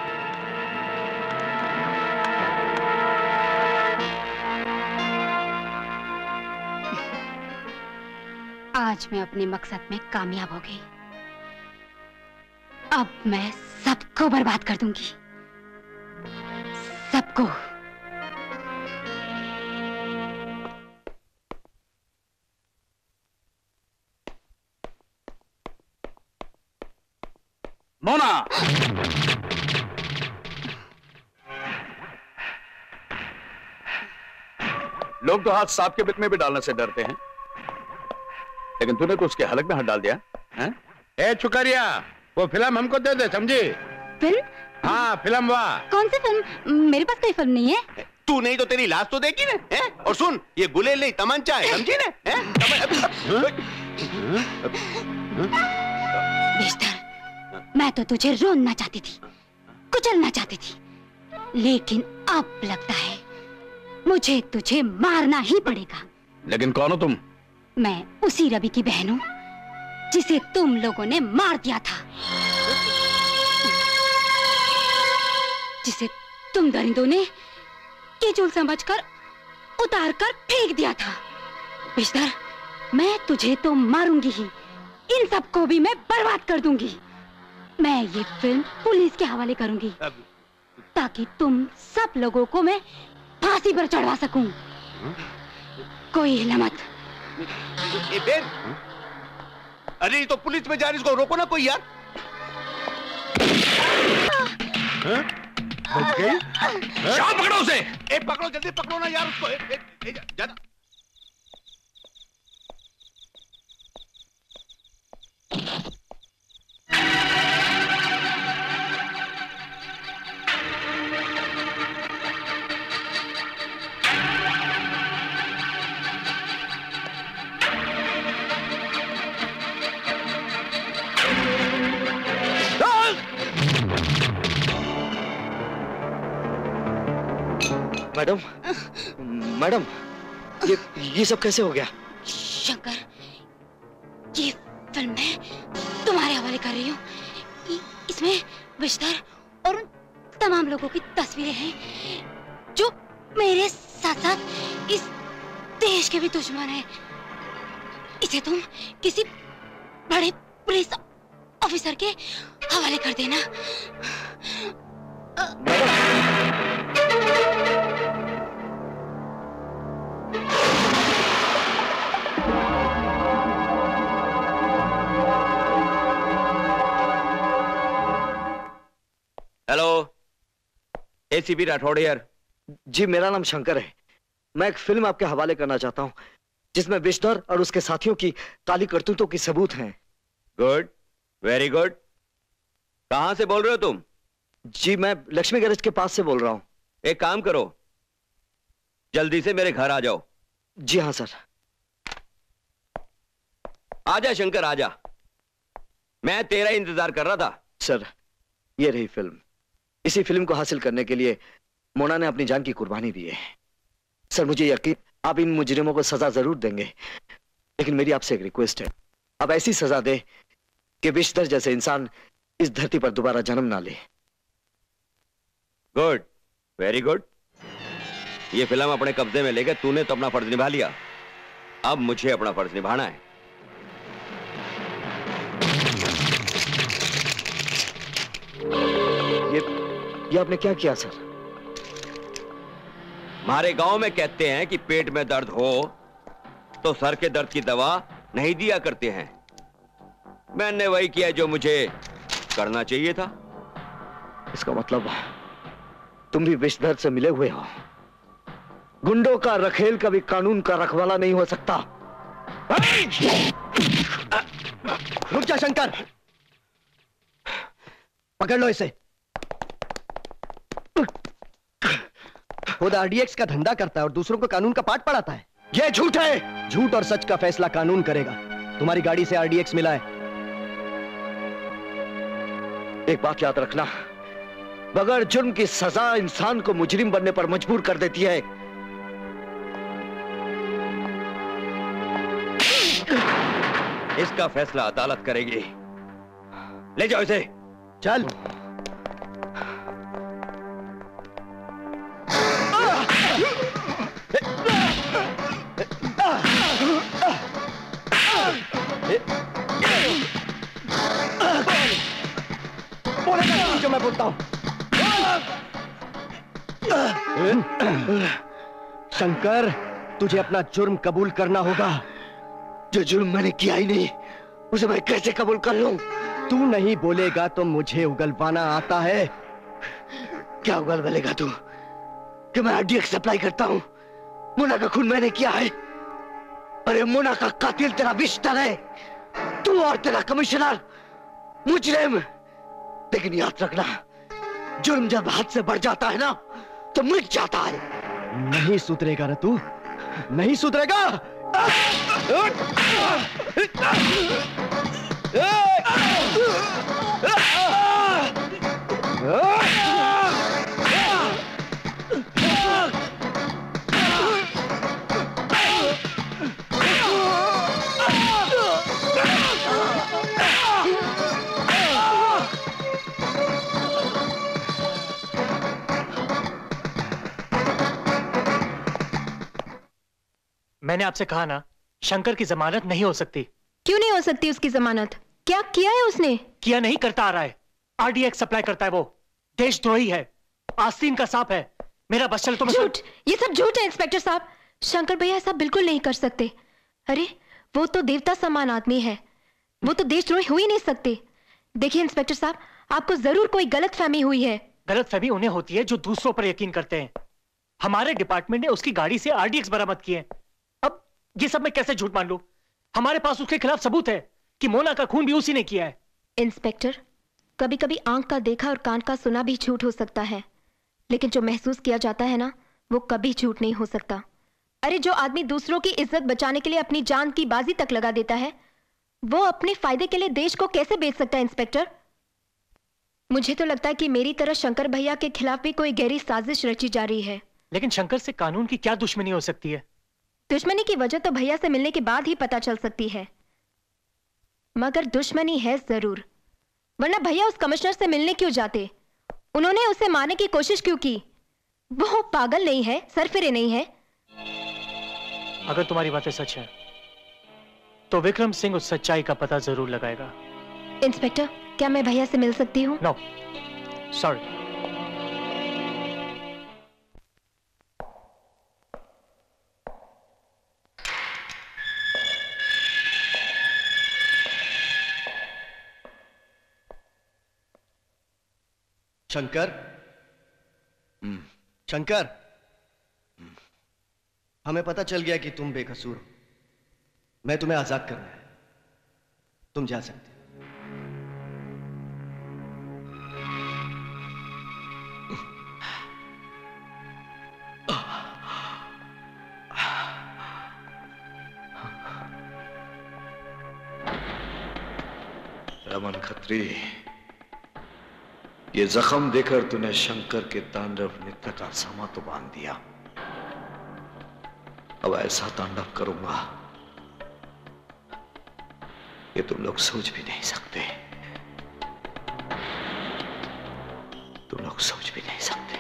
आज मैं अपने मकसद में कामयाब हो गई। अब मैं सबको बर्बाद कर दूंगी, सबको। मोना, लोग तो हाथ सांप के बिल में भी डालने से डरते हैं, लेकिन तूने तो उसके हलक में हाथ डाल दिया है? ए छुकरिया, वो फिल्म हमको दे दे, समझी? फिल्म? हाँ, फिल्म। वाह, कौन सी फिल्म? मेरे पास कोई फिल्म नहीं है। तू नहीं तो तेरी लाश तो देखी ना, हैं? और सुन, ये गुलेल नहीं तमंचा है, समझी ना? बेशतर, मैं तो तुझे रोना चाहती थी, कुचलना चाहती थी, लेकिन अब लगता है मुझे तुझे मारना ही पड़ेगा। लेकिन कौन हो तुम? मैं उसी रवि की बहन हूँ जिसे तुम लोगों ने मार दिया था, जिसे तुम दरिंदों ने कीचुल समझकर उतार कर फेंक दिया था। बेशतर, मैं तुझे तो मारूंगी ही, इन सबको भी मैं बर्बाद कर दूंगी। मैं ये फिल्म पुलिस के हवाले करूंगी ताकि तुम सब लोगों को मैं फांसी पर चढ़वा सकूं। कोई हिला मत। अरे तो पुलिस में जा रही, इसको रोको ना कोई यार। बच गई? शाम पकड़ो उसे। पकड़ो, जल्दी पकड़ो ना यार उसको। ज्यादा मैडम, मैडम, ये सब कैसे हो गया? शंकर, ये फिल्म मैं तुम्हारे हवाले कर रही हूँ। इसमें विश्तर और उन तमाम लोगों की तस्वीरें हैं जो मेरे साथ साथ इस देश के भी दुश्मन हैं। इसे तुम किसी बड़े पुलिस ऑफिसर के हवाले कर देना। Hello, ACP Rathore here. जी, मेरा नाम शंकर है। मैं एक फिल्म आपके हवाले करना चाहता हूं जिसमें विश्तर और उसके साथियों की काली करतूतों की सबूत हैं। Good, very good. कहां से बोल रहे हो तुम? जी, मैं लक्ष्मी गैरेज के पास से बोल रहा हूं। एक काम करो, जल्दी से मेरे घर आ जाओ। जी हाँ सर। आजा शंकर, आजा। मैं तेरा इंतजार कर रहा था। सर, ये रही फिल्म। इसी फिल्म को हासिल करने के लिए मोना ने अपनी जान की कुर्बानी दी है। सर, मुझे यकीन आप इन मुजरिमों को सजा जरूर देंगे, लेकिन मेरी आपसे एक रिक्वेस्ट है, अब ऐसी सजा दे कि विश्तर जैसे इंसान इस धरती पर दोबारा जन्म ना ले। Good, very good. ये फिल्म अपने कब्जे में लेकर तूने तो अपना फर्ज निभा लिया, अब मुझे अपना फर्ज निभाना है। ये आपने क्या किया सर? हमारे गांव में कहते हैं कि पेट में दर्द हो तो सर के दर्द की दवा नहीं दिया करते हैं। मैंने वही किया जो मुझे करना चाहिए था। इसका मतलब तुम भी विषधर से मिले हुए हो। गुंडों का रखेल कभी कानून का रखवाला नहीं हो सकता। रुक जा शंकर, पकड़ लो इसे। खुद आरडीएक्स का धंधा करता है और दूसरों को कानून का पाठ पढ़ाता है। ये झूठ है। झूठ और सच का फैसला कानून करेगा। तुम्हारी गाड़ी से आरडीएक्स मिला है। एक बात याद रखना, बगैर जुर्म की सजा इंसान को मुजरिम बनने पर मजबूर कर देती है। इसका फैसला अदालत करेगी। ले जाओ इसे। चल। बोलेगा जो मैं बोलता हूं। शंकर, तुझे अपना जुर्म कबूल करना होगा। जो जुर्म मैंने किया ही नहीं, उसे मैं कैसे कबूल कर लूं? तू नहीं बोलेगा तो मुझे उगलवाना आता है। क्या उगल बोलेगा तू कि मैं आरडीएक्स सप्लाई करता हूं? मोना का खून मैंने किया है। अरे मोना का कातिल तेरा विश्तर है, तू और तेरा कमिश्नर मुजरिम। लेकिन याद रखना, जुर्म जब हद से बढ़ जाता है ना तो मिट जाता है। नहीं सुधरेगा ना तू, नहीं सुधरेगा। मैंने आपसे कहा ना, शंकर की जमानत नहीं हो सकती। क्यों नहीं हो सकती उसकी जमानत? क्या किया है उसने? किया नहीं, करता आ रहा है। आरडीएक्स सप्लाई करता है वो। देशद्रोही है, आस्तीन का सांप है। मेरा बस चल तो झूठ, ये सब झूठ है इंस्पेक्टर साहब। शंकर भैया ऐसा बिल्कुल नहीं कर सकते। अरे वो तो देवता समान आदमी है, वो तो देशद्रोही हो ही नहीं सकते। देखिए इंस्पेक्टर साहब, आपको जरूर कोई गलतफहमी हुई है। गलतफहमी उन्हें होती है जो दूसरों पर यकीन करते हैं। हमारे डिपार्टमेंट ने उसकी गाड़ी से आरडीएक्स बरामद किए। अब ये सब मैं कैसे झूठ मान लूं? हमारे पास उसके खिलाफ सबूत है कि मोना का खून भी उसी ने किया है। इंस्पेक्टर, कभी कभी आंख का देखा और कान का सुना भी झूठ हो सकता है, लेकिन जो महसूस किया जाता है ना, वो कभी झूठ नहीं हो सकता। अरे जो आदमी दूसरों की इज्जत बचाने के लिए अपनी जान की बाजी तक लगा देता है, वो अपने फायदे के लिए देश को कैसे बेच सकता है इंस्पेक्टर? मुझे तो लगता है कि मेरी तरह शंकर भैया के खिलाफ भी कोई गहरी साजिश रची जा रही है। लेकिन शंकर से कानून की क्या दुश्मनी हो सकती है? दुश्मनी की वजह तो भैया से मिलने के बाद ही पता चल सकती है, मगर दुश्मनी है जरूर। वरना भैया उस कमिश्नर से मिलने क्यों जाते? उन्होंने उसे मारने की कोशिश क्यों की? वो पागल नहीं है, सरफिरे नहीं है। अगर तुम्हारी बातें सच है तो विक्रम सिंह उस सच्चाई का पता जरूर लगाएगा। इंस्पेक्टर, क्या मैं भैया से मिल सकती हूँ? No, sorry. शंकर, शंकर, हमें पता चल गया कि तुम बेकसूर हो। मैं तुम्हें आजाद कर रहा है, तुम जा सकते हो। रमन खत्री, ये जख्म देकर तूने शंकर के तांडव नृत्य का समा तो बांध दिया। अब ऐसा तांडव करूंगा कि तुम लोग सोच भी नहीं सकते, तुम लोग सोच भी नहीं सकते।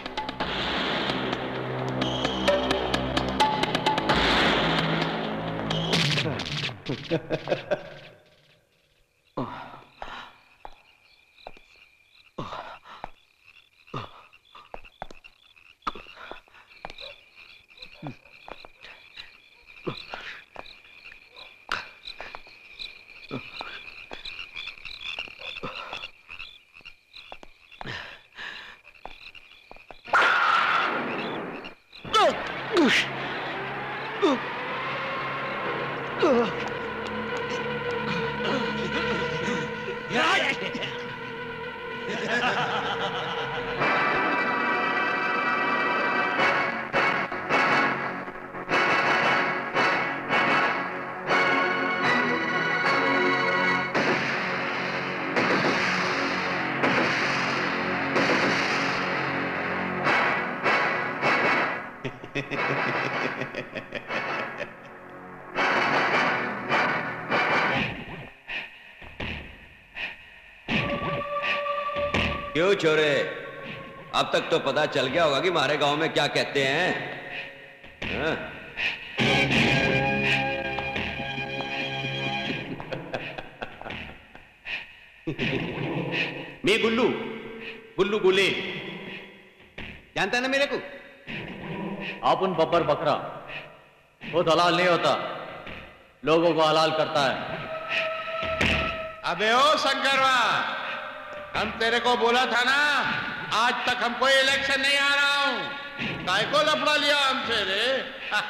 क्यों छोरे, अब तक तो पता चल गया होगा कि हमारे गांव में क्या कहते हैं। हाँ? मैं गुल्लू, गुल्लू गुले, जानता है ना मेरे को? आप उन बब्बर बकरा, वो दलाल नहीं होता, लोगों को हलाल करता है। अबे ओ शंकरवा, हम तेरे को बोला था ना, आज तक हम कोई इलेक्शन नहीं आ रहा हूं। काय को लफड़ा लिया हमसे रे?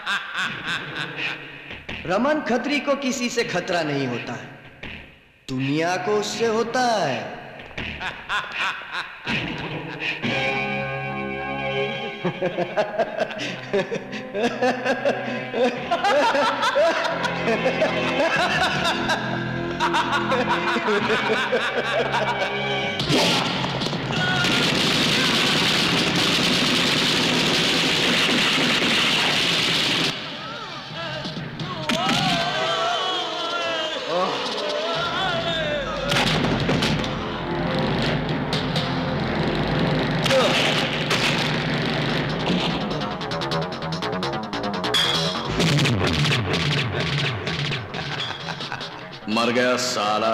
रमन खत्री को किसी से खतरा नहीं होता है, दुनिया को उससे होता है। मर गया साला।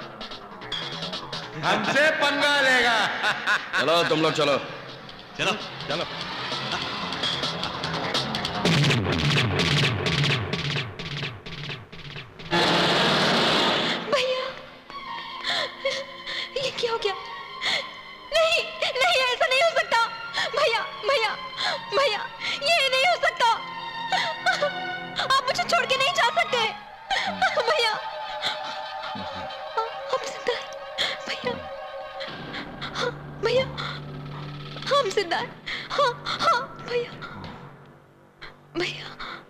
हमसे पंगा लेगा। चलो तुम लोग चलो चलो चलो। भैया ये क्या हो गया? नहीं नहीं ऐसा नहीं हो सकता भैया भैया भैया ये नहीं हो सकता। आप मुझे छोड़ के नहीं जा सकते भैया। हम जिंदा हैं भैया। हाँ भैया हम जिंदा हैं। हाँ हाँ भैया भैया।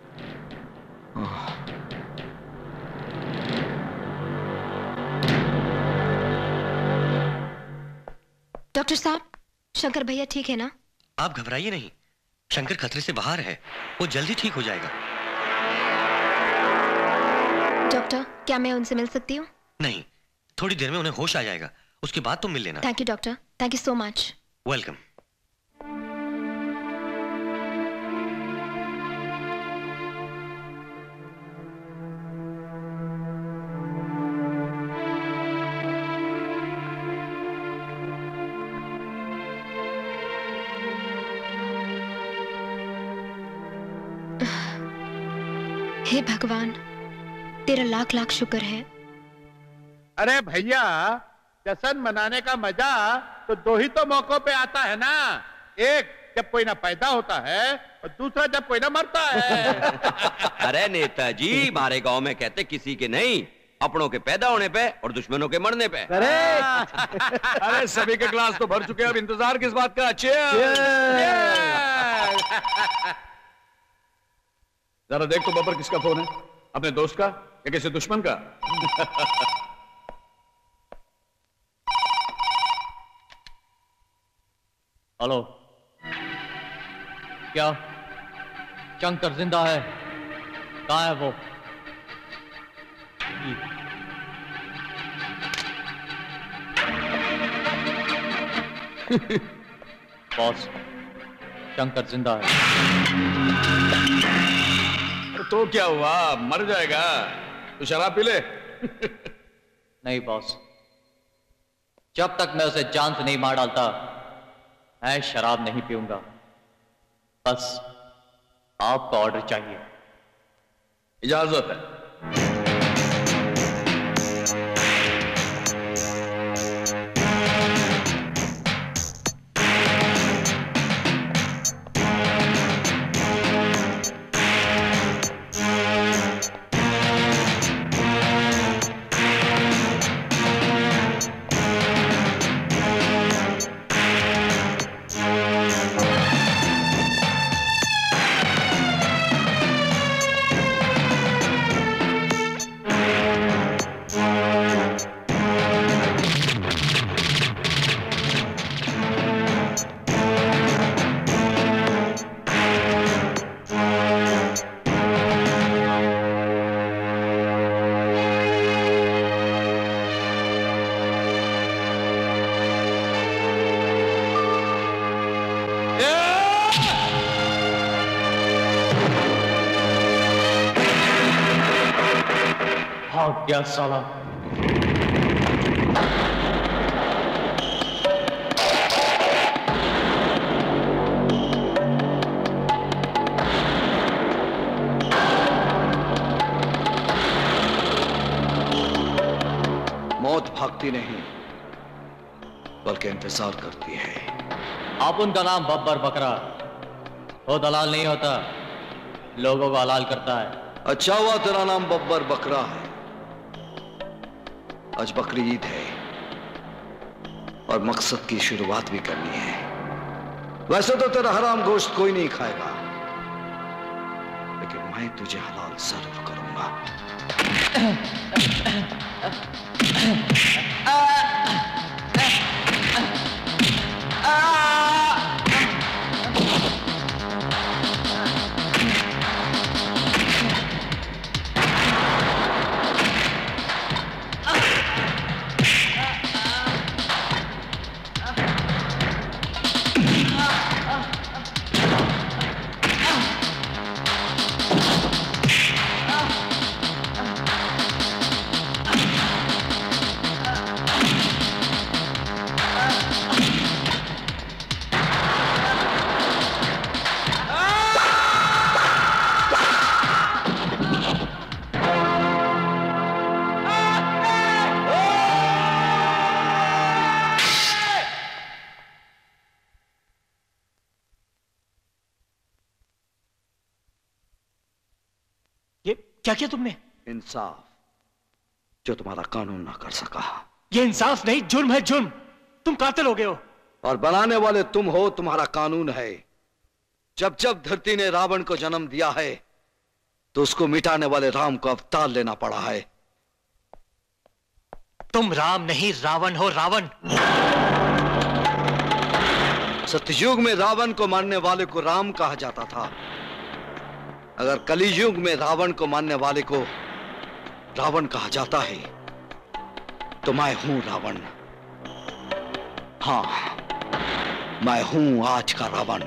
डॉक्टर साहब शंकर भैया ठीक है ना? आप घबराइए नहीं, शंकर खतरे से बाहर है, वो जल्दी ठीक हो जाएगा। डॉक्टर क्या मैं उनसे मिल सकती हूँ? नहीं, थोड़ी देर में उन्हें होश आ जाएगा, उसके बाद तुम मिल लेना। Thank you doctor, thank you so much. Welcome. हे भगवान तेरा लाख लाख शुक्र है। अरे भैया जश्न मनाने का मजा तो दो ही तो मौकों पे आता है ना, एक जब कोई ना पैदा होता है और दूसरा जब कोई ना मरता है। अरे नेताजी हमारे गांव में कहते किसी के नहीं, अपनों के पैदा होने पे और दुश्मनों के मरने पे। अरे सभी के ग्लास तो भर चुके हैं, अब इंतजार किस बात का? जरा देख तो बब्बर किसका फोन है, अपने दोस्त का या किसी दुश्मन का? हेलो, क्या शंकर जिंदा है? कहाँ है वो? बॉस शंकर जिंदा है। तो क्या हुआ, मर जाएगा तो शराब पी ले। नहीं बॉस, जब तक मैं उसे जान से नहीं मार डालता मैं शराब नहीं पीऊंगा। बस आपका ऑर्डर चाहिए। इजाजत है। भाग गया साला। मौत भागती नहीं बल्कि इंतजार करती है। आप उनका नाम बब्बर बकरा, वो दलाल नहीं होता, लोगों को हलाल करता है। अच्छा हुआ तेरा नाम बब्बर बकरा है। आज बकरी ईद है और मकसद की शुरुआत भी करनी है। वैसे तो तेरा हराम गोश्त कोई नहीं खाएगा, लेकिन मैं तुझे हलाल जरूर करूंगा। क्या किया तुमने? इंसाफ जो तुम्हारा कानून ना कर सका। ये इंसाफ नहीं, जुर्म है जुर्म। तुम कातिल हो गए हो। और बनाने वाले तुम हो, तुम्हारा कानून है। जब जब धरती ने रावण को जन्म दिया है तो उसको मिटाने वाले राम को अवतार लेना पड़ा है। तुम राम नहीं रावण हो, रावण। सतयुग में रावण को मारने वाले को राम कहा जाता था। अगर कलियुग में रावण को मारने वाले को रावण कहा जाता है तो मैं हूं रावण। हाँ, मैं हूं आज का रावण।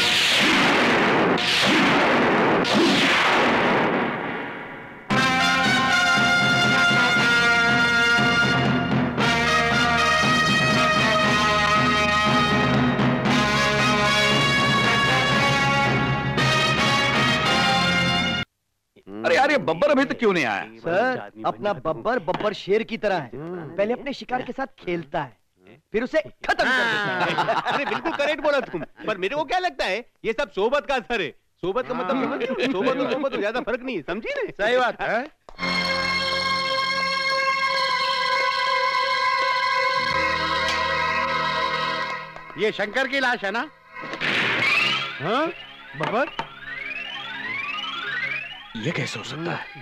अरे यार, ये बब्बर अभी तक क्यों नहीं आया? सर, अपना बब्बर शेर की तरह है। पहले अपने शिकार के साथ खेलता है, फिर उसे खत्म कर देता है। अरे बिल्कुल करेक्ट बोला तुम, पर मेरे को क्या लगता है ये सब सोबत का असर है। सोबत का मतलब सोबत ज्यादा फर्क नहीं है, समझी ना? सही बात है। ये शंकर की लाश है ना? हाँ बब्बर, ये कैसे हो सकता है?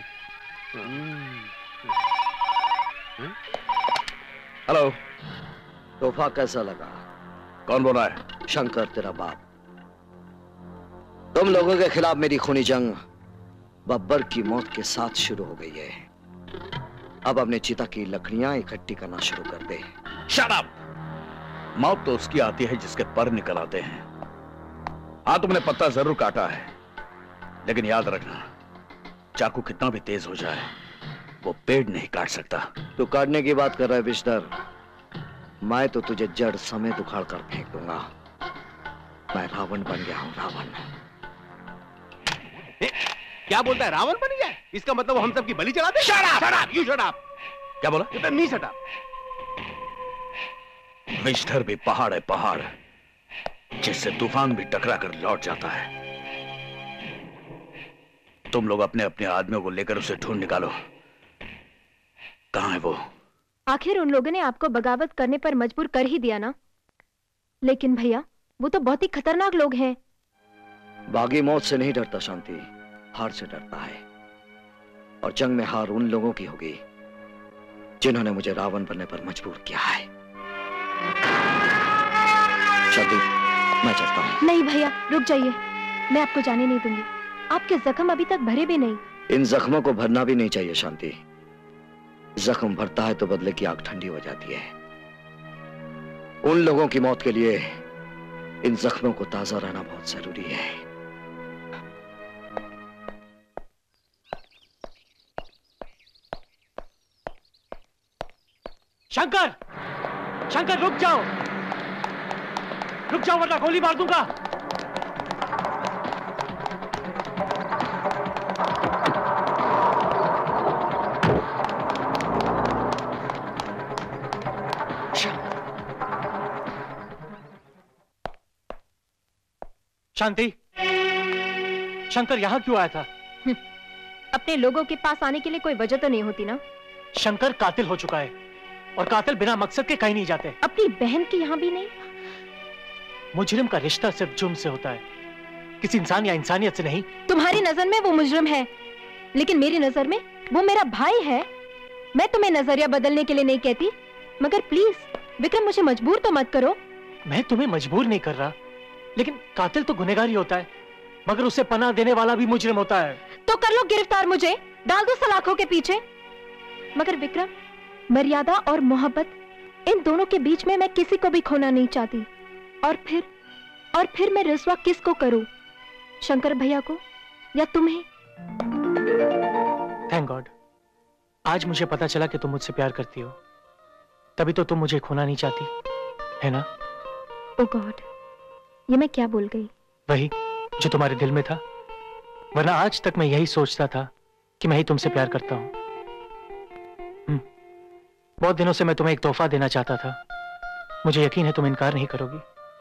हेलो, तोहफा कैसा लगा? कौन बोल रहा है? शंकर, तेरा बाप। तुम लोगों के खिलाफ मेरी खूनी जंग बब्बर की मौत के साथ शुरू हो गई है। अब अपने चिता की लकड़ियां इकट्ठी करना शुरू कर दे। Shut up! मौत तो उसकी आती है जिसके पर निकल आते हैं। हाँ, तुमने पत्ता जरूर काटा है, लेकिन याद रखना, चाकू कितना भी तेज हो जाए वो पेड़ नहीं काट सकता। तू काटने की बात कर रहा है विश्तर? मैं तो तुझे जड़ समेत उखाड़ कर फेंक दूंगा। मैं रावण बन गया हूं, रावण। क्या बोलता है? रावण बन गया? इसका मतलब वो हम सब की बलि चला दे? Shut up! You shut up! क्या बोला? नहीं शट अप। विश्तर भी पहाड़ है, पहाड़ जिससे तूफान भी टकरा कर लौट जाता है। तुम लोग अपने अपने आदमियों को लेकर उसे ढूंढ निकालो। कहां है वो? आखिर उन लोगों ने आपको बगावत करने पर मजबूर कर ही दिया ना। लेकिन भैया, वो तो बहुत ही खतरनाक लोग हैं। बागी मौत से नहीं डरता शांति, हार से डरता है। और जंग में हार उन लोगों की होगी जिन्होंने मुझे रावण बनने पर मजबूर किया है। शांति, मैं चलता हूं। नहीं भैया, रुक जाइए। मैं आपको जाने नहीं दूंगी। आपके जख्म अभी तक भरे भी नहीं। इन जख्मों को भरना भी नहीं चाहिए शांति। जख्म भरता है तो बदले की आग ठंडी हो जाती है। उन लोगों की मौत के लिए इन जख्मों को ताजा रहना बहुत जरूरी है। शंकर, शंकर रुक जाओ, रुक जाओ वरना गोली मार दूंगा। शांति, शंकर यहाँ क्यों आया था? अपने लोगों के पास आने के लिए कोई वजह तो नहीं होती ना। शंकर कातिल हो चुका है और कातिल बिना मकसद के कहीं नहीं जाते। अपनी बहन की यहाँ भी नहीं? मुजरिम का रिश्ता सिर्फ जुर्म से होता है, किसी इंसान या इंसानियत से नहीं। तुम्हारी नजर में वो मुजरिम है, लेकिन मेरी नजर में वो मेरा भाई है। मैं तुम्हें नजरिया बदलने के लिए नहीं कहती, मगर प्लीज विक्रम मुझे मजबूर तो मत करो। मैं तुम्हें मजबूर नहीं कर रहा, लेकिन कातिल तो गुनहगार ही होता है, मगर उसे पनाह देने वाला भी मुजरिम होता है। तो कर लो गिरफ्तार, मुझे डाल दो सलाखों के पीछे। मगर विक्रम, मर्यादा और मोहब्बत, इन दोनों के बीच में मैं किसी को भी खोना नहीं चाहती। और फिर मैं रिस्वा किसको करूं? शंकर भैया को या तुम्हें? थैंक गॉड, आज मुझे पता चला कि तुम मुझसे प्यार करती हो, तभी तो तुम मुझे खोना नहीं चाहती, है ना? ओ गॉड, ये मैं क्या बोल गई? वही जो तुम्हारे दिल में था, वरना आज तक मैं यही सोचता था कि मैं ही तुमसे प्यार करता हूं। बहुत दिनों से मैं तुम्हें एक तोहफा देना चाहता था, मुझे यकीन है तुम इनकार नहीं करोगी।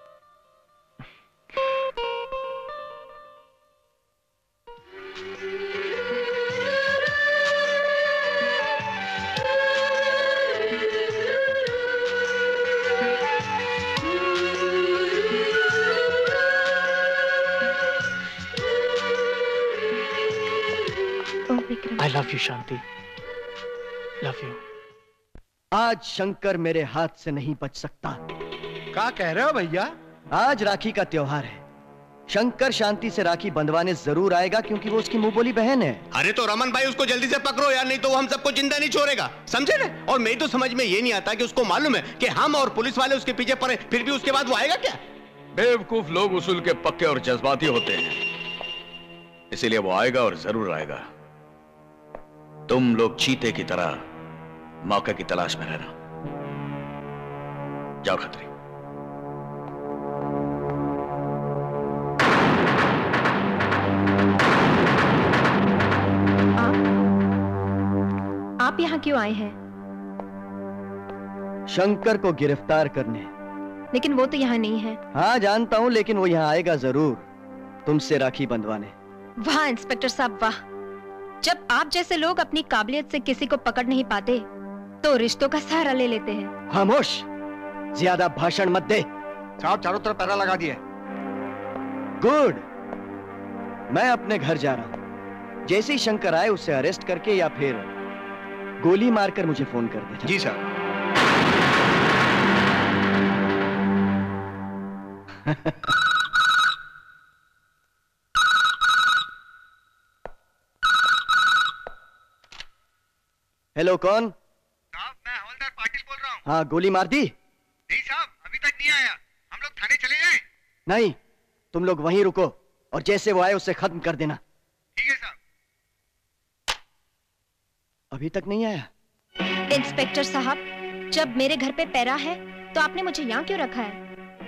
I love you, Shanti, love you। आज शंकर मेरे हाथ से नहीं बच सकता। क्या कह रहे हो भैया? आज राखी का त्योहार है, शंकर शांति से राखी बंधवाने जरूर आएगा, क्योंकि वो उसकी मुंह बोली बहन है। अरे तो रमन भाई उसको जल्दी से पकड़ो यार, नहीं तो वो हम सबको जिंदा नहीं छोड़ेगा, समझे ना? और मेरी तो समझ में ये नहीं आता कि उसको मालूम है कि हम और पुलिस वाले उसके पीछे पड़े, फिर भी उसके बाद वो आएगा क्या? बेवकूफ लोग उसूल के पक्के और जज्बाती होते हैं, इसीलिए वो आएगा और जरूर आएगा। तुम लोग चीते की तरह मौके की तलाश में रहना। जाओ खत्री। आप यहाँ क्यों आए हैं? शंकर को गिरफ्तार करने। लेकिन वो तो यहाँ नहीं है। हाँ जानता हूँ, लेकिन वो यहाँ आएगा जरूर, तुमसे राखी बंधवाने। वाह इंस्पेक्टर साहब वाह, जब आप जैसे लोग अपनी काबिलियत से किसी को पकड़ नहीं पाते तो रिश्तों का सहारा ले लेते हैं। खामोश, ज्यादा भाषण मत दे। साहब चारों तरफ पहरा लगा दिया। गुड, मैं अपने घर जा रहा हूँ, जैसे ही शंकर आए उसे अरेस्ट करके या फिर गोली मारकर मुझे फोन कर देना। जी सर। हेलो, कौन? साहब मैं हवलदार पाटिल बोल रहा हूँ। हाँ, गोली मार दी? नहीं साहब, अभी तक नहीं आया। हम लोग थाने चले जाएं? नहीं, तुम लोग वहीं रुको और जैसे वो आए उसे खत्म कर देना। ठीक है साहब। अभी तक नहीं आया? इंस्पेक्टर साहब, जब मेरे घर पे पैरा है तो आपने मुझे यहाँ क्यों रखा है?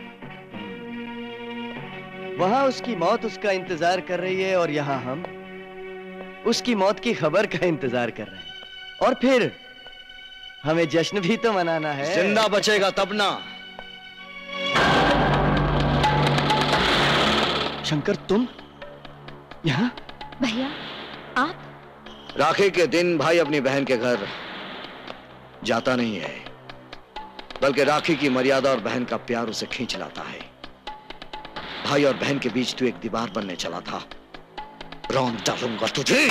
वहाँ उसकी मौत उसका इंतजार कर रही है और यहाँ हम उसकी मौत की खबर का इंतजार कर रहे हैं। और फिर हमें जश्न भी तो मनाना है। जिंदा बचेगा तब ना। शंकर, तुम यहाँ? भैया आप? राखी के दिन भाई अपनी बहन के घर जाता नहीं है, बल्कि राखी की मर्यादा और बहन का प्यार उसे खींच लाता है। भाई और बहन के बीच तू एक दीवार बनने चला था, रौंद डालूंगा तुझे।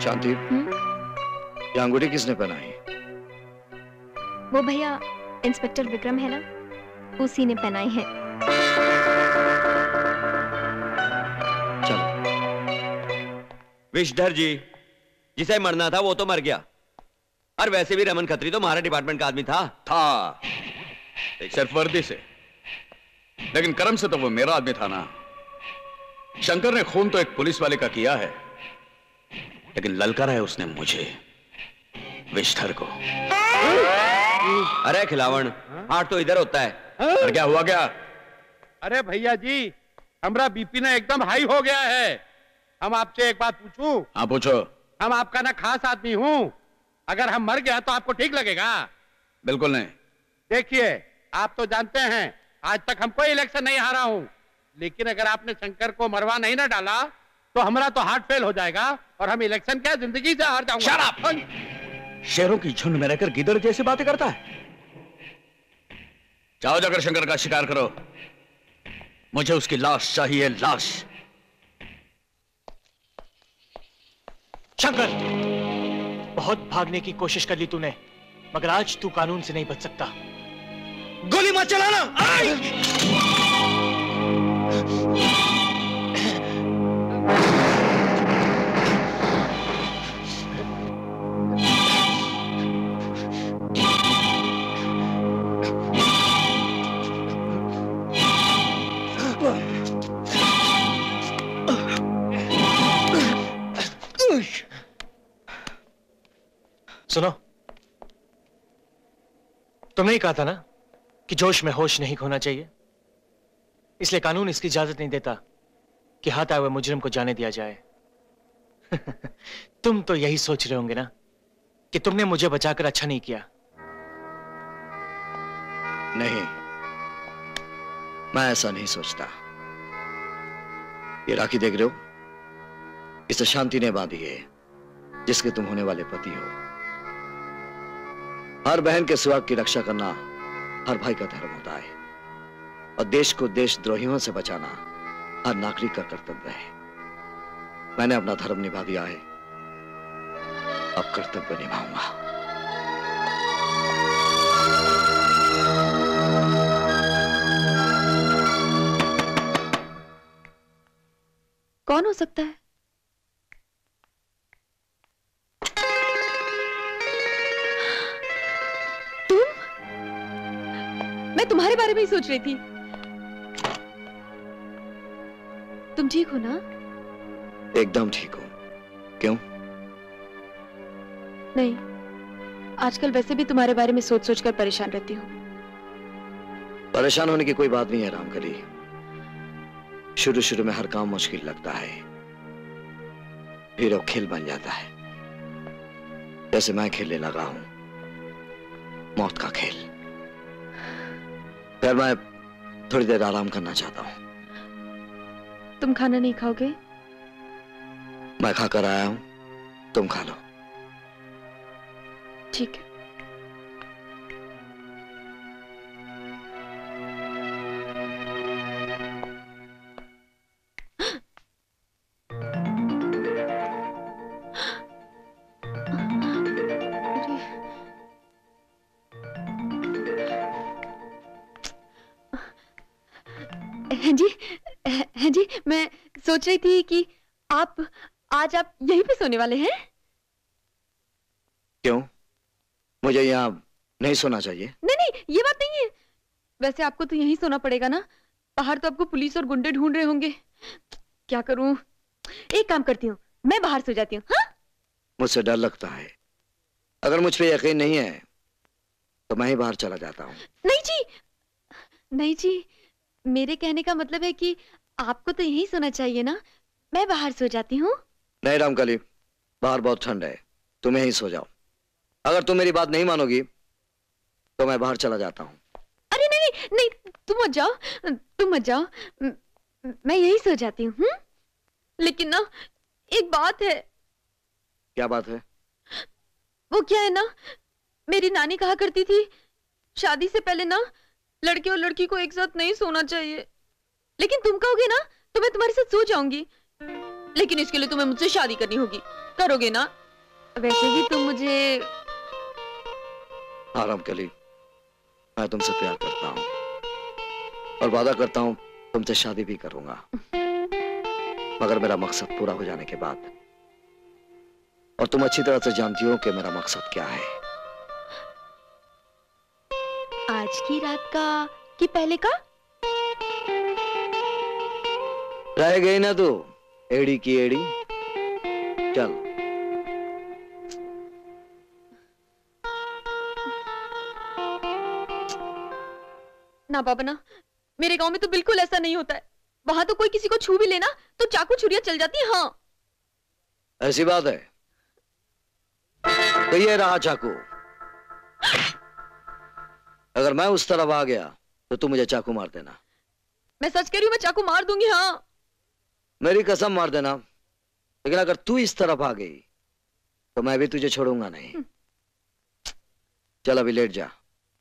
शांति, ये अंगूठी किसने पहनाई? वो भैया इंस्पेक्टर विक्रम है ना, उसी ने पहनाई है। विषधर जी, जिसे मरना था वो तो मर गया, और वैसे भी रमन खत्री तो हमारा डिपार्टमेंट का आदमी था। सिर्फ वर्दी से, लेकिन कर्म से तो वो मेरा आदमी था ना। शंकर ने खून तो एक पुलिस वाले का किया है, लेकिन ललकारा है उसने मुझे, विषधर को। अरे खिलावन, हार्ट तो इधर होता है। और क्या हुआ क्या? अरे भैया जी, हमारा बीपी ना एकदम हाई हो गया है। हम आपसे एक बात पूछूं? हाँ पूछो। हम आपका ना खास आदमी हूँ, अगर हम मर गया तो आपको ठीक लगेगा? बिल्कुल नहीं। देखिए, आप तो जानते हैं आज तक हम कोई इलेक्शन नहीं हारा हूँ, लेकिन अगर आपने शंकर को मरवा नहीं ना डाला तो हमारा तो हार्ट फेल हो जाएगा और हम इलेक्शन क्या जिंदगी से हार जाऊंगा। Shut up! शेरों की झुंड में रहकर गिदड़ जैसे बातें करता है। जाओ जाकर शंकर का शिकार करो, मुझे उसकी लाश चाहिए, लाश। शंकर, बहुत भागने की कोशिश कर ली तूने, मगर आज तू कानून से नहीं बच सकता। गोली मत चलाना। सुनो, तुमने ही कहा था ना कि जोश में होश नहीं खोना चाहिए, इसलिए कानून इसकी इजाजत नहीं देता कि हाथ आए हुए मुजरिम को जाने दिया जाए। तुम तो यही सोच रहे होंगे ना कि तुमने मुझे बचाकर अच्छा नहीं किया। नहीं, मैं ऐसा नहीं सोचता। ये राखी देख रहे हो, इसे शांति ने बांधी है, जिसके तुम होने वाले पति हो। हर बहन के सुहाग की रक्षा करना हर भाई का धर्म होता है, और देश को देशद्रोहियों से बचाना हर नागरिक का कर्तव्य है। मैंने अपना धर्म निभा दिया है, अब कर्तव्य निभाऊंगा। कौन हो सकता है? मैं तुम्हारे बारे में ही सोच रही थी। तुम ठीक हो ना? एकदम ठीक हूं। क्यों? नहीं, आजकल वैसे भी तुम्हारे बारे में सोच सोच कर परेशान रहती हूँ। परेशान होने की कोई बात नहीं है रामकली। शुरू शुरू में हर काम मुश्किल लगता है, फिर वो खेल बन जाता है। जैसे मैं खेलने लगा हूं, मौत का खेल। फिर मैं थोड़ी देर आराम करना चाहता हूं। तुम खाना नहीं खाओगे? मैं खाकर आया हूं, तुम खा लो। ठीक है। हाँ जी, मैं सोच रही थी कि आज आप यहीं पे सोने वाले हैं? क्यों? मुझे यहाँ नहीं सोना चाहिए? नहीं, ये बात नहीं है। वैसे आपको तो यहीं सोना पड़ेगा ना, बाहर तो आपको पुलिस और गुंडे ढूंढ रहे होंगे। क्या करूं? एक काम करती हूँ, मैं बाहर सो जाती हूँ। हाँ? मुझसे डर लगता है। अगर मुझ पे यकीन नहीं है तो मैं ही बाहर चला जाता हूँ। नहीं जी, मेरे कहने का मतलब है कि आपको तो यहीं सोना चाहिए ना, मैं बाहर सो जाती हूँ। नहीं रामकली, बाहर बहुत ठंड है, तुम यहीं सो जाओ। अगर तुम मेरी बात नहीं मानोगी तो मैं बाहर चला जाता हूँ। अरे नहीं, तुम मत जाओ, मैं यहीं सो जाती हूँ। लेकिन ना एक बात है। क्या बात है? वो क्या है ना, मेरी नानी कहा करती थी शादी से पहले ना लड़के और लड़की को एक साथ नहीं सोना चाहिए। लेकिन तुम कहोगे ना तो मैं तुम्हारे साथ सो जाऊंगी, लेकिन इसके लिए तुम्हें मुझसे शादी करनी होगी। करोगे ना? वैसे भी तुम मुझे। हाँ रामकली, मैं तुमसे प्यार करता हूँ और वादा करता हूँ तुमसे शादी भी करूंगा, मगर मेरा मकसद पूरा हो जाने के बाद। और तुम अच्छी तरह से जानती हो कि मेरा मकसद क्या है। आज की रात का कि पहले का? रह गई ना तू एड़ी की एड़ी। चल। ना बाबा ना, मेरे गांव में तो बिल्कुल ऐसा नहीं होता है। वहां तो कोई किसी को छू भी लेना तो चाकू छुरियां चल जाती है। हाँ ऐसी बात है तो ये रहा चाकू। अगर मैं उस तरफ आ गया तो तू मुझे चाकू मार देना। मैं सच कह रही हूँ, मैं चाकू मार दूंगी। हाँ मेरी कसम मार देना। लेकिन अगर तू इस तरफ आ गई तो मैं भी तुझे छोड़ूंगा नहीं। चल अभी लेट जा।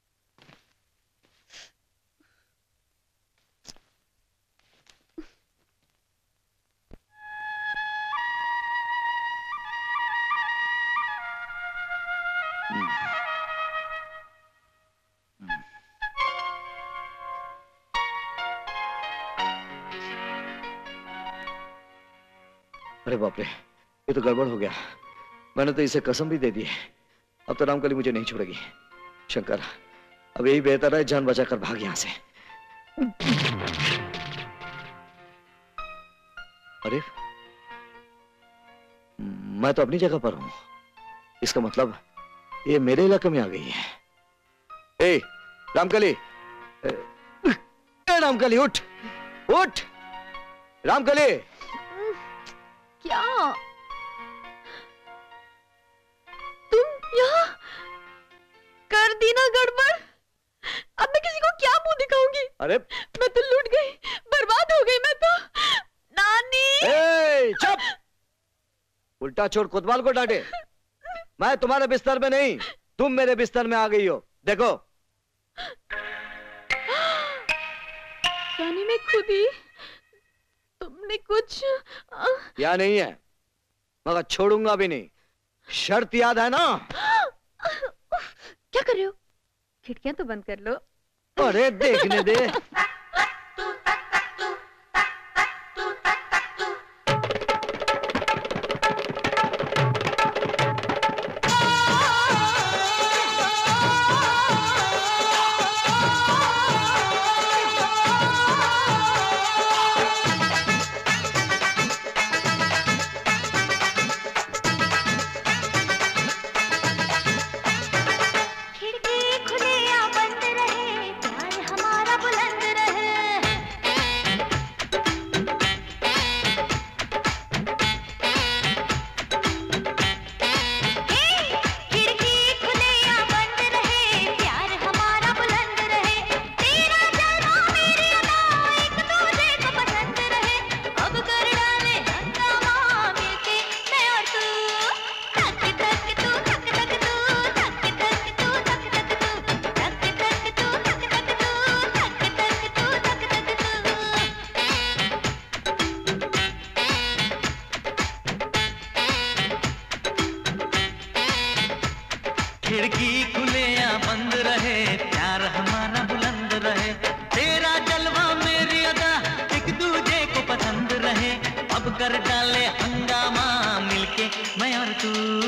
अरे बाप रे, ये तो गड़बड़ हो गया। मैंने तो इसे कसम भी दे दी है। अब तो रामकली मुझे नहीं छोड़ेगी। शंकर, अब यही बेहतर है जान बचाकर भाग यहां से। अरे मैं तो अपनी जगह पर हूं। इसका मतलब ये मेरे इलाके में आ गई है। ए रामकली, रामकली उठ उठ। रामकली क्या तुम यहाँ कर दी ना गड़बड़? अब मैं किसी को क्या मुंह दिखाऊंगी? अरे मैं तो लूट गई, बर्बाद हो गई मैं तो। नानी चुप। उल्टा छोड़ कोतवाल को डांटे। मैं तुम्हारे बिस्तर में नहीं, तुम मेरे बिस्तर में आ गई हो। देखो रानी में खुद ही तुमने कुछ या नहीं है, मगर छोड़ूंगा भी नहीं। शर्त याद है ना? क्या कर रहे हो? खिड़कियां तो बंद कर लो। अरे देखने दे। खिड़की खुले या बंद रहे, प्यार हमारा बुलंद रहे, तेरा जलवा मेरी अदा एक दूजे को पसंद रहे, अब कर डाले हंगामा मिलके मैं और तू,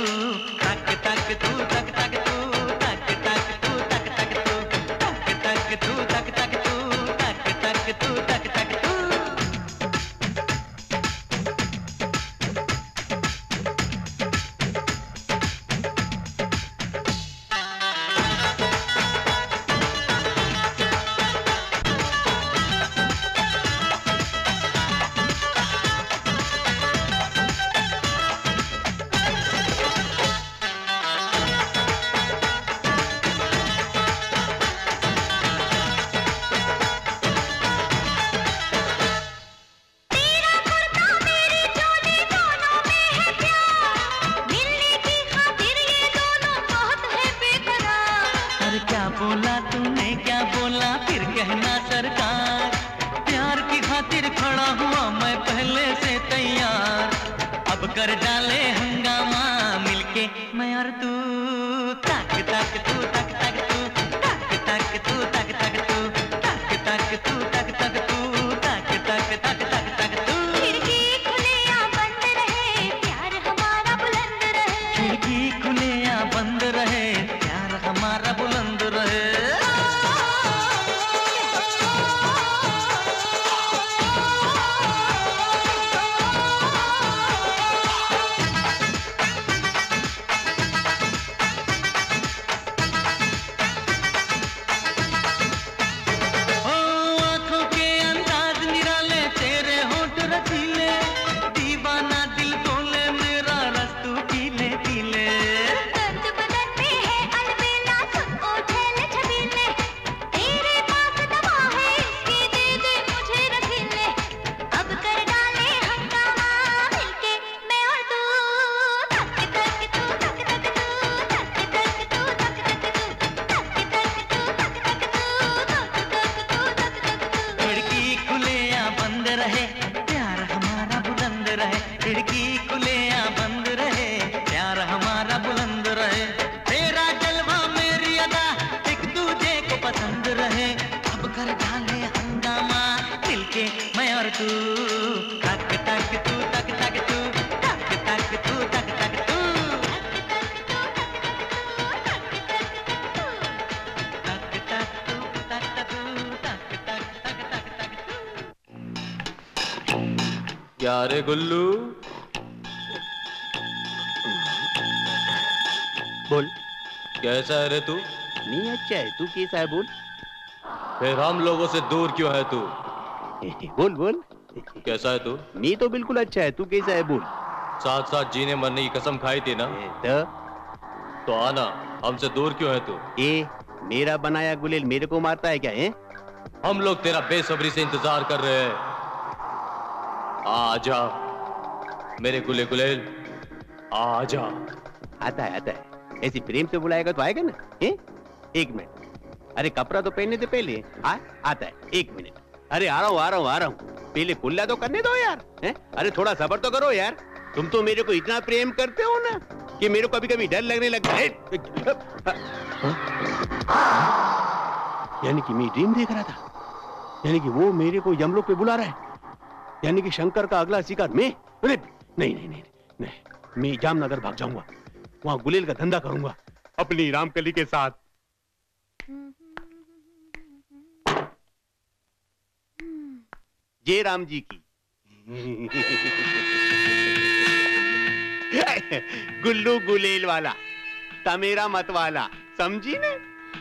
तक तक तू तक तक तू तक तक तू तक तक तू तक तक तू तक तक तू तक तक तू तक तक तू। कर डाले हंगामा क्या रे गुल्लू? बोल। कैसा है रे तू? नहीं अच्छा है, तू कैसा है बोल। फिर हम लोगों से दूर क्यों है तू? बोल बोल। कैसा है तू? मैं तो बिल्कुल अच्छा है, तू कैसा है बोल। साथ साथ जीने मरने की कसम खाई थी ना? तो आना, हमसे दूर क्यों है तू? मेरा बनाया गुलेल मेरे को मारता है क्या है? हम लोग तेरा बेसब्री से इंतजार कर रहे हैं। आजा मेरे गुले गुलेल, आजा। आता है ऐसी प्रेम से बुलाएगा तो आएगा ना? एक मिनट, अरे कपड़ा तो पहनने से पहले आता है। एक मिनट, अरे आ रहा हूँ। पहले कुल्ला तो करने दो यार। अरे थोड़ा सब्र तो करो यार। तुम तो मेरे को इतना प्रेम करते हो ना कि मेरे को कभी कभी डर लगने लगता है। यानी कि मैं ड्रीम देख रहा था, यानी कि वो मेरे को यमलोक पे बुला रहा है, यानी कि शंकर का अगला शिकार मैं। अरे नहीं, मैं जामनगर भाग जाऊंगा, वहां गुलेल का धंधा करूंगा अपनी रामकली के साथ। जय राम जी की। गुल्लू गुलेल वाला, तमेरा मत वाला, समझी ने?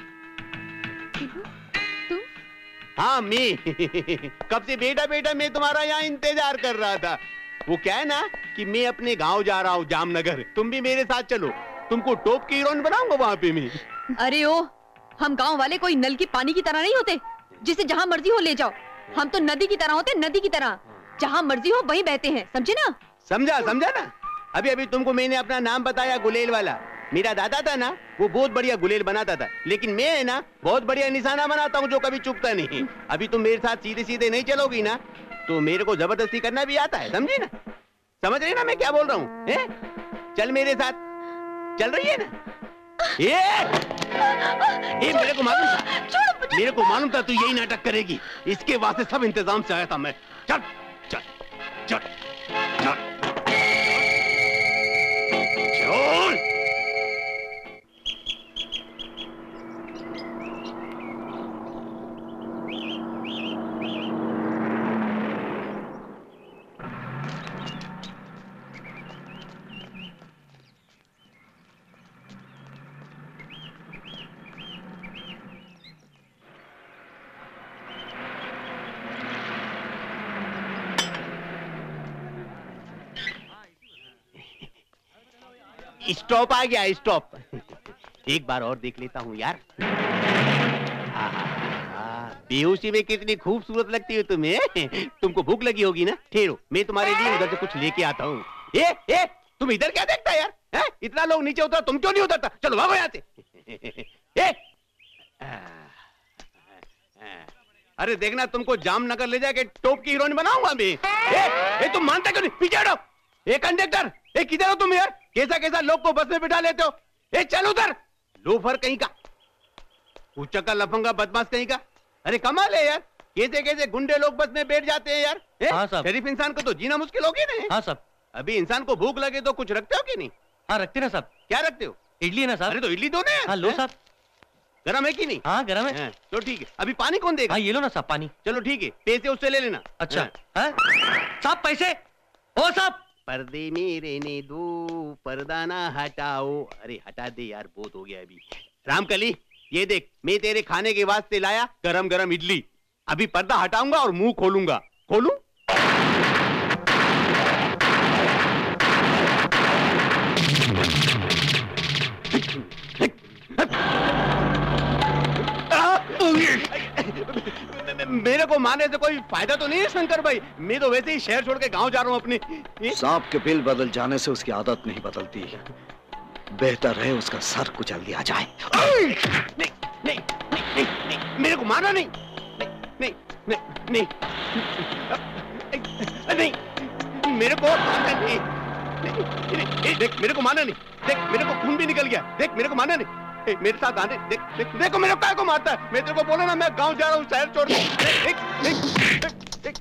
हाँ मैं कब से बेटा मैं तुम्हारा यहाँ इंतजार कर रहा था। वो क्या है ना कि मैं अपने गांव जा रहा हूँ जामनगर, तुम भी मेरे साथ चलो, तुमको टॉप की हीरोइन बनाऊंगा वहाँ पे मैं। अरे ओ, हम गांव वाले कोई नल की पानी की तरह नहीं होते जिसे जहाँ मर्जी हो ले जाओ। हम तो नदी की तरह होते, नदी की तरह, जहाँ मर्जी हो वहीं बहते हैं, समझे ना? समझा ना? अभी तुमको मैंने अपना नाम बताया गुलेल वाला। मेरा दादा था ना, वो बहुत बढ़िया गुलेल बनाता था, लेकिन मैं है ना बहुत बढ़िया निशाना बनाता हूँ जो कभी चुकता नहीं। अभी तुम मेरे साथ सीधे सीधे नहीं चलोगी ना तो मेरे को जबरदस्ती करना भी आता है, समझी ना? समझ रही ना मैं क्या बोल रहा हूँ? चल मेरे साथ, चल रही है ना? ये मेरे को मालूम था तू यही नाटक करेगी, इसके वास्ते सब इंतजाम से आया था मैं। चल चल चल चल स्टॉप आ गया, स्टॉप। एक बार और देख लेता हूँ यार। बेहोशी में कितनी खूबसूरत लगती हो तुम्हें। तुमको भूख लगी होगी ना? ठहरो, मैं तुम्हारे लिए उधर से कुछ लेके आता हूँ। तुम इधर क्या देखता है यार? इतना लोग नीचे उतरा, तुम क्यों नहीं उतरता? चलो भागो यहाँ से। अरे देखना, तुमको जामनगर ले जाके टॉप की हीरोइन बनाऊंगा मैं। तुम मानते क्यों नहीं? पीछे हटो। कंडक्टर, किधर हो तुम यार? कैसा लोग को बस में बिठा लेते हो? चल उधर, लोफर कहीं का, उचक्का लफंगा बदमाश कहीं का। अरे कमाल है यार, कैसे कैसे गुंडे लोग बस में बैठ जाते हैं यार। हाँ साहब। शरीफ इंसान को तो जीना मुश्किल हो गया ना। हाँ साहब। अभी इंसान को भूख लगे तो कुछ रखते हो कि नहीं? हाँ रखते ना साहब। क्या रखते हो? इडली है ना साहब। अरे तो इडली दो ना यार। हाँ लो साहब। गरम है कि नहीं? हाँ गरम है। तो ठीक है, अभी पानी कौन देगा? हाँ ये लो ना साहब पानी। चलो ठीक है, पैसे उससे ले लेना। अच्छा साहब पैसे। ओ साहब पर्दे में रहने दो, पर्दा ना हटाओ। अरे हटा दे यार, बहुत हो गया अभी। रामकली ये देख, मैं तेरे खाने के वास्ते लाया गरम गरम इडली। अभी पर्दा हटाऊंगा और मुंह खोलूंगा। खोलूं? मेरे को मारने से कोई फायदा तो नहीं है शंकर भाई। मैं तो वैसे ही शहर छोड़ के गांव जा रहा हूँ अपने। सांप के बिल बदल जाने से उसकी आदत नहीं बदलती। बेहतर है उसका सर कुचल दिया जाए। नहीं नहीं नहीं नहीं, मेरे को मारना नहीं। नहीं नहीं नहीं नहीं, मेरे को मारना नहीं। देख मेरे को मारना नहीं। देख मेरे को खून भी निकल गया। देख मेरे को मारना नहीं। मेरे साथ आने। देख देख देखो मेरे को काय को मारता है। मैं तेरे को बोला ना मैं गांव जा रहा हूँ शहर छोड़ के। देख देख देख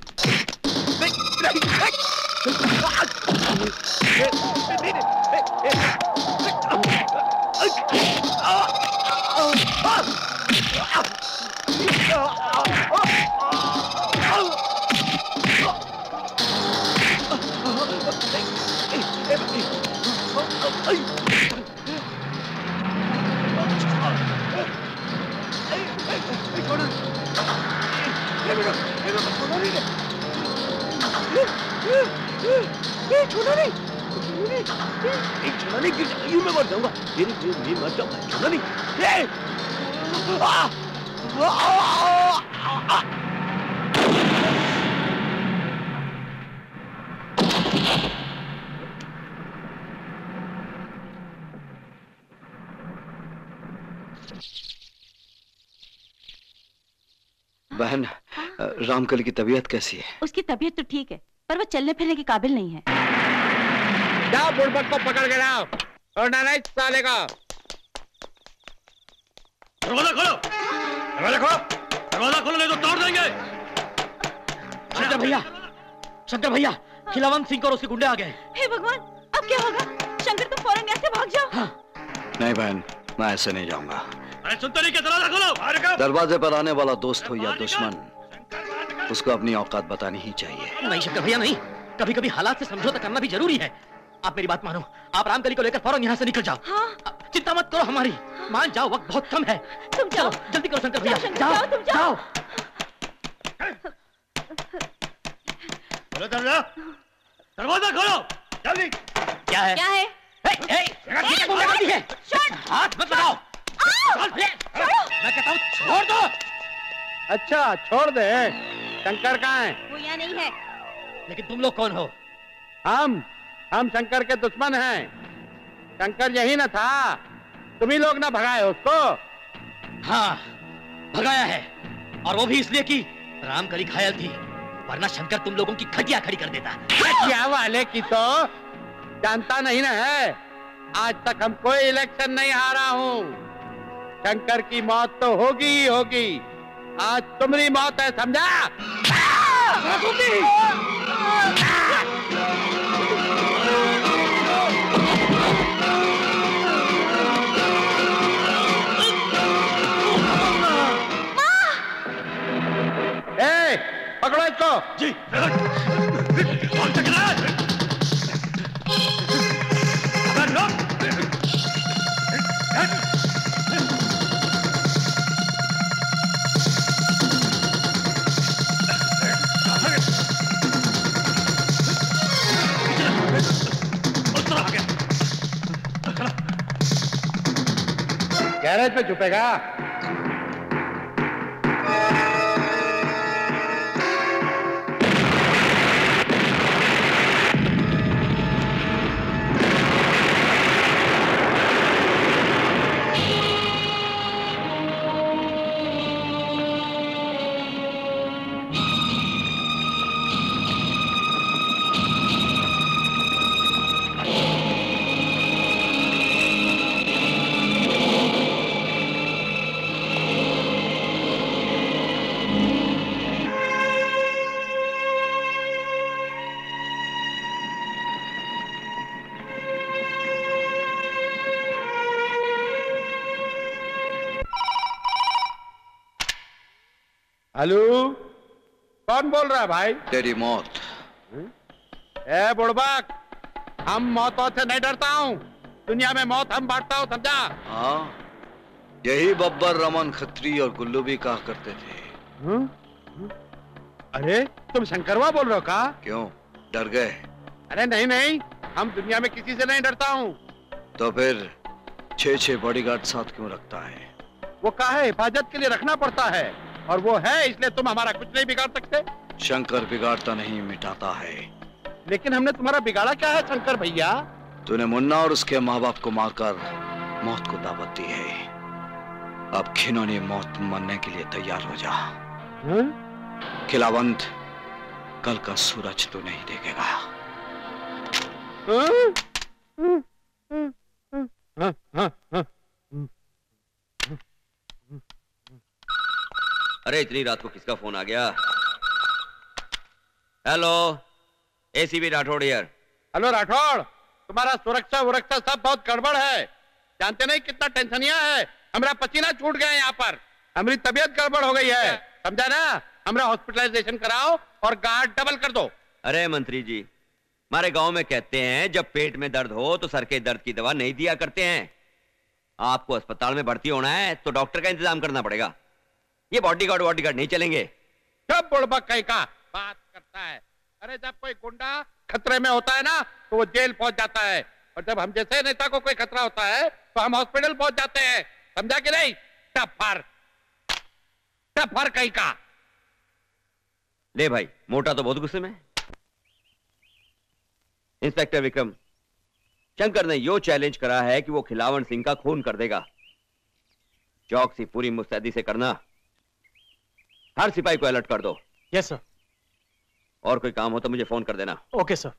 छोड़ा नहीं, गिर जाऊंगा। यूं मैं मर जाऊंगा। मैं मर जाऊंगा। छोड़ा नहीं। बहन, रामकली की तबीयत कैसी है? उसकी तबीयत तो ठीक है, पर वो चलने फिरने के काबिल नहीं है। जाओ बुड़बक को पकड़ के लाओ और नाना साले का। दरवाजा खोलो, दरवाजा खोलो, दरवाजा खोलो नहीं तो तोड़ देंगे। शंकर भैया, खिलावंत सिंह और उसके गुंडे आ गए। हे भगवान, अब क्या होगा? शंकर तुम फौरन यहाँ से भाग जाओ। नहीं बहन, मैं ऐसे नहीं जाऊंगा। अरे सुनते नहीं क्या? दरवाजा खोलो, बाहर का। दरवाजे पर आने वाला दोस्त हो या दुश्मन, उसको अपनी औकात बतानी ही चाहिए। नहीं शंकर भैया नहीं, कभी कभी हालात से समझौता करना भी जरूरी है। आप मेरी बात मानो, आप रामकली को लेकर फौरन यहाँ से निकल जाओ। हाँ। चिंता मत करो हमारी, मान जाओ, वक्त बहुत कम है। तुम जाओ, जल्दी करो शंकर भैया, जाओ तुम जाओ। खोलो दरवाजा, दरवाजा खोलो जल्दी। क्या है? क्या है? हाथ मत लगाओ। मैं कहता हूँ छोड़ दो। अच्छा छोड़ दे। शंकर कहाँ है? वो यहाँ नहीं है। लेकिन तुम लोग कौन हो? हम शंकर के दुश्मन हैं। शंकर यही ना था, तुम्ही लोग ना भगाए उसको। हाँ भगाया है, और वो भी इसलिए कि रामकली घायल थी, वरना शंकर तुम लोगों की खटिया खड़ी कर देता। खटिया वाले की तो जानता नहीं ना है। आज तक हम कोई इलेक्शन नहीं हारा हूँ। शंकर की मौत तो होगी ही होगी। आज तुम्हारी मौत है, समझा? ए, पकड़ो इसको। जी। गैरेज पे छुपेगा। हेलो, कौन बोल रहा है भाई? तेरी मौत। ए बुड़बक, हम मौतों से नहीं डरता हूँ। दुनिया में मौत हम बांटता हूँ, समझा? हाँ, यही बब्बर, रमन, खत्री और गुल्लू भी कहा करते थे। अरे तुम शंकरवा बोल रहे हो का? क्यों, डर गए? अरे नहीं नहीं, हम दुनिया में किसी से नहीं डरता हूँ। तो फिर 6 बॉडीगार्ड साथ क्यों रखता है? वो कहा है हिफाजत के लिए रखना पड़ता है, और वो है इसलिए तुम हमारा कुछ नहीं बिगाड़ सकते। शंकर बिगाड़ता नहीं, मिटाता है। लेकिन हमने तुम्हारा बिगाड़ा क्या है शंकर भैया? तूने मुन्ना और उसके माँ बाप को मारकर मौत को दावत दी है। अब घिनौनी मौत मरने के लिए तैयार हो जा। खिलावंत, कल का सूरज तो नहीं देखेगा। अरे इतनी रात को किसका फोन आ गया? हेलो, एसीपी राठौड़ यार। हेलो राठौड़, तुम्हारा सुरक्षा वुरक्षा सब बहुत गड़बड़ है। जानते नहीं कितना टेंशनिया है। हमारा पसीना छूट गया यहाँ पर। हमारी तबीयत गड़बड़ हो गई है, समझा ना? हमारा हॉस्पिटलाइजेशन कराओ और गार्ड डबल कर दो। अरे मंत्री जी, हमारे गांव में कहते हैं जब पेट में दर्द हो तो सर के दर्द की दवा नहीं दिया करते हैं। आपको अस्पताल में भर्ती होना है तो डॉक्टर का इंतजाम करना पड़ेगा। ये बॉडीगार्ड नहीं चलेंगे। सब बुड़बक कहीं का बात करता है। अरे जब कोई गुंडा खतरे में होता है ना तो वो जेल पहुंच जाता है, और जब हम जैसे नेता को कोई खतरा होता है तो हम हॉस्पिटल पहुंच जाते हैं, समझा कि नहीं? टफर कहीं का। ले भाई, मोटा तो बहुत गुस्से में। इंस्पेक्टर विक्रम, शंकर ने यो चैलेंज करा है कि वो खिलावन सिंह का खून कर देगा। चौकसी पूरी मुस्तैदी से करना। हर सिपाही को अलर्ट कर दो। Yes sir. और कोई काम हो तो मुझे फोन कर देना। Okay sir.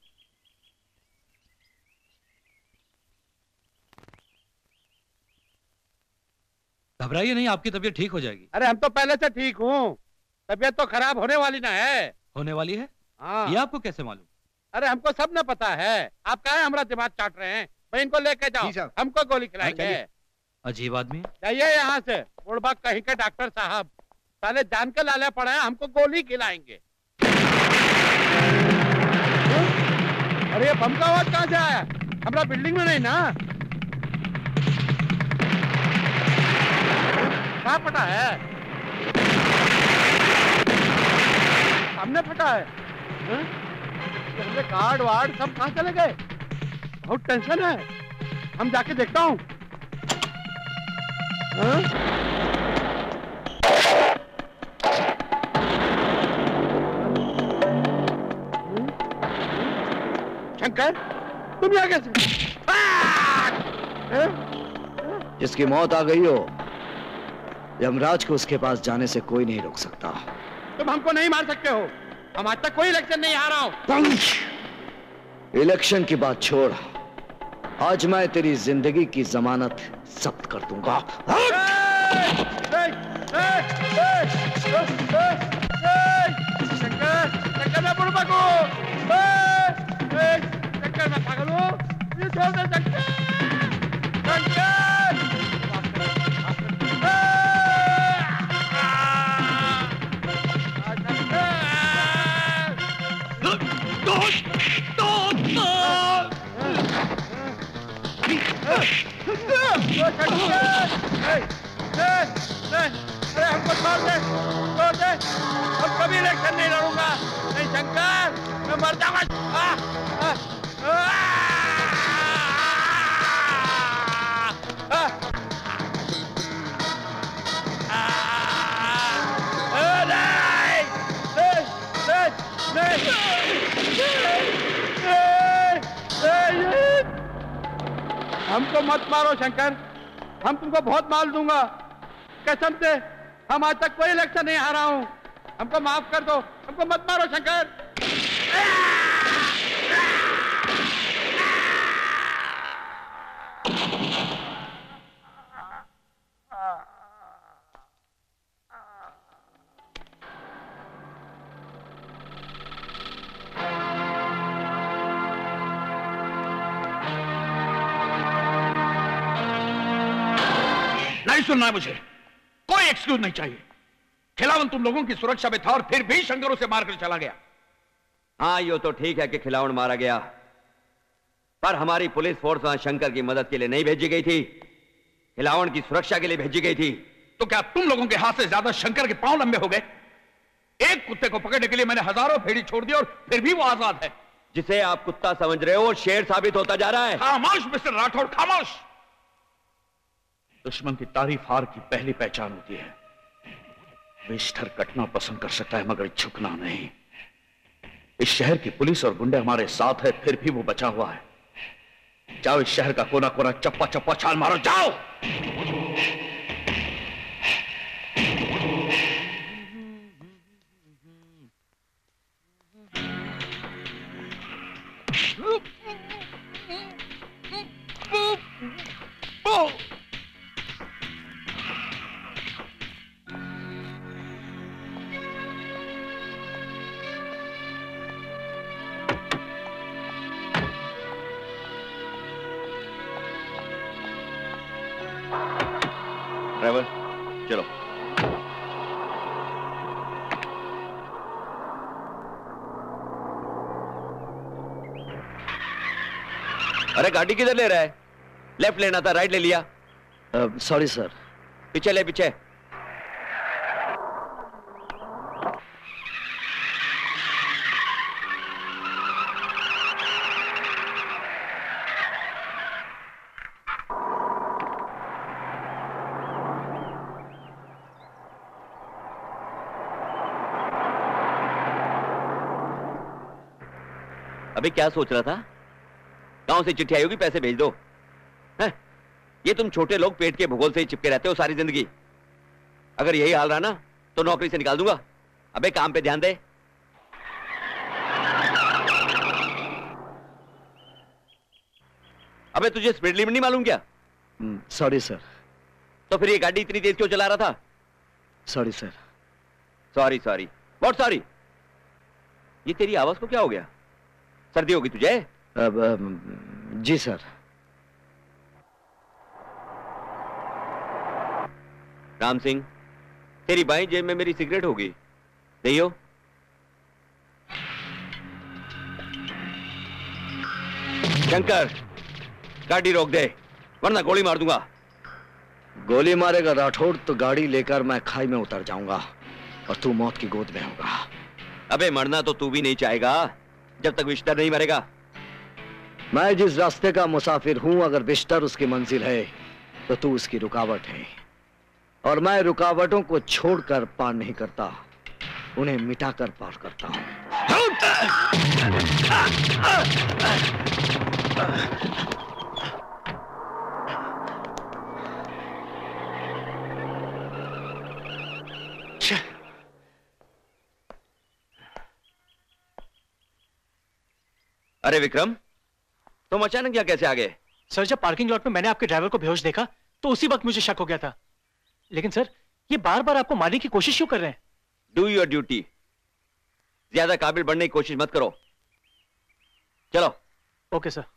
घबराइए नहीं, आपकी तबीयत ठीक हो जाएगी। अरे हम तो पहले से ठीक हूँ, तबीयत तो खराब होने वाली ना है। होने वाली है? हाँ। ये आपको कैसे मालूम? अरे हमको सब न पता है। आप कहा हमारा दिमाग चाट रहे हैं? भाई इनको लेके जाओ, हमको गोली खिलाएंगे। अजीब आदमी। जाइए यहाँ से, बुड़बक कहीं के डॉक्टर साहब। साले जान के लाले पड़े हैं, हमको गोली खिलाएंगे। अरे ये बम का आवाज कहाँ से आया? हमारा बिल्डिंग में नहीं ना? कहाँ फटा है? हमने फटा है? हमने कार्ड वार्ड सब कहाँ चले गए? बहुत टेंशन है, हम जाके देखता हूँ। शंकर, तुम यहाँ कैसे? जिसकी मौत आ गई हो, यमराज को उसके पास जाने से कोई नहीं रोक सकता। तुम हमको नहीं मार सकते हो। हम आज तक कोई इलेक्शन नहीं हारा हूं। इलेक्शन की बात छोड़, आज मैं तेरी जिंदगी की जमानत जब्त कर दूंगा। शंकर मैं बुड़बक हूं। शंकर मैं पागल हूं, ये छोड़ दे शंकर। अरे हमको छोड़ दे, हम कभी इलेक्शन नहीं लड़ूंगा। नहीं शंकर, मैं मर जाऊंगा। हमको मत मारो शंकर, हम तुमको बहुत मार दूंगा कसम से। हम आज तक कोई इलेक्शन नहीं हारा हूं, हमको माफ कर दो, हमको मत मारो शंकर। नहीं सुनना है मुझे, कोई एक्सक्यूज नहीं चाहिए। खिलावन तुम लोगों की सुरक्षा में था और फिर भी शंकर उसे मारकर चला गया। हाँ, यो तो ठीक है कि खिलावन मारा गया, पर हमारी पुलिस फोर्स वहां शंकर की मदद के लिए नहीं भेजी गई थी, खिलावन की सुरक्षा के लिए भेजी गई थी। तो क्या तुम लोगों के हाथ से ज्यादा शंकर के पांव लंबे हो गए? एक कुत्ते को पकड़ने के लिए मैंने हजारों भेड़ी छोड़ दी और फिर भी वो आजाद है। जिसे आप कुत्ता समझ रहे हो शेर साबित होता जा रहा है। खामोश मिस्टर राठौड़, खामोश। दुश्मन की तारीफ हार की पहली पहचान होती है। विष्ठर कटना पसंद कर सकता है मगर झुकना नहीं। इस शहर की पुलिस और गुंडे हमारे साथ है, फिर भी वो बचा हुआ है। जाओ इस शहर का कोना कोना चप्पा चप्पा छाल मारो, जाओ। ड्राइवर चलो। अरे गाड़ी किधर ले रहा है? लेफ्ट लेना था, राइट ले लिया। Sorry sir. पीछे ले, पीछे। अभी क्या सोच रहा था? गांव से चिट्ठी आई होगी, पैसे भेज दो। हैं? ये तुम छोटे लोग पेट के भूगोल से ही चिपके रहते हो सारी जिंदगी। अगर यही हाल रहा ना तो नौकरी से निकाल दूंगा। अबे काम पे ध्यान दे। अबे तुझे स्पीड लिमिट नहीं मालूम क्या? Sorry sir. तो फिर ये गाड़ी इतनी तेज क्यों चला रहा था? Sorry sir. Sorry sorry, what sorry? ये तेरी आवाज को क्या हो गया? सर्दी होगी तुझे? जी सर। राम सिंह, तेरी बाईं जेब में मेरी सिगरेट होगी, नहीं हो? शंकर, गाड़ी रोक दे वरना गोली मार दूंगा। गोली मारेगा राठौड़ तो गाड़ी लेकर मैं खाई में उतर जाऊंगा और तू मौत की गोद में होगा। अबे मरना तो तू भी नहीं चाहेगा जब तक विष्टर नहीं मरेगा। मैं जिस रास्ते का मुसाफिर हूं, अगर विष्टर उसकी मंजिल है तो तू उसकी रुकावट है। और मैं रुकावटों को छोड़कर पार नहीं करता, उन्हें मिटाकर पार करता हूं। अरे विक्रम, तुम अचानक यहाँ कैसे आ गए? सर, जब पार्किंग लॉट में मैंने आपके ड्राइवर को बेहोश देखा तो उसी वक्त मुझे शक हो गया था। लेकिन सर, ये बार बार आपको मारने की कोशिश क्यों कर रहे हैं? Do your duty. ज्यादा काबिल बनने की कोशिश मत करो। चलो। Okay sir.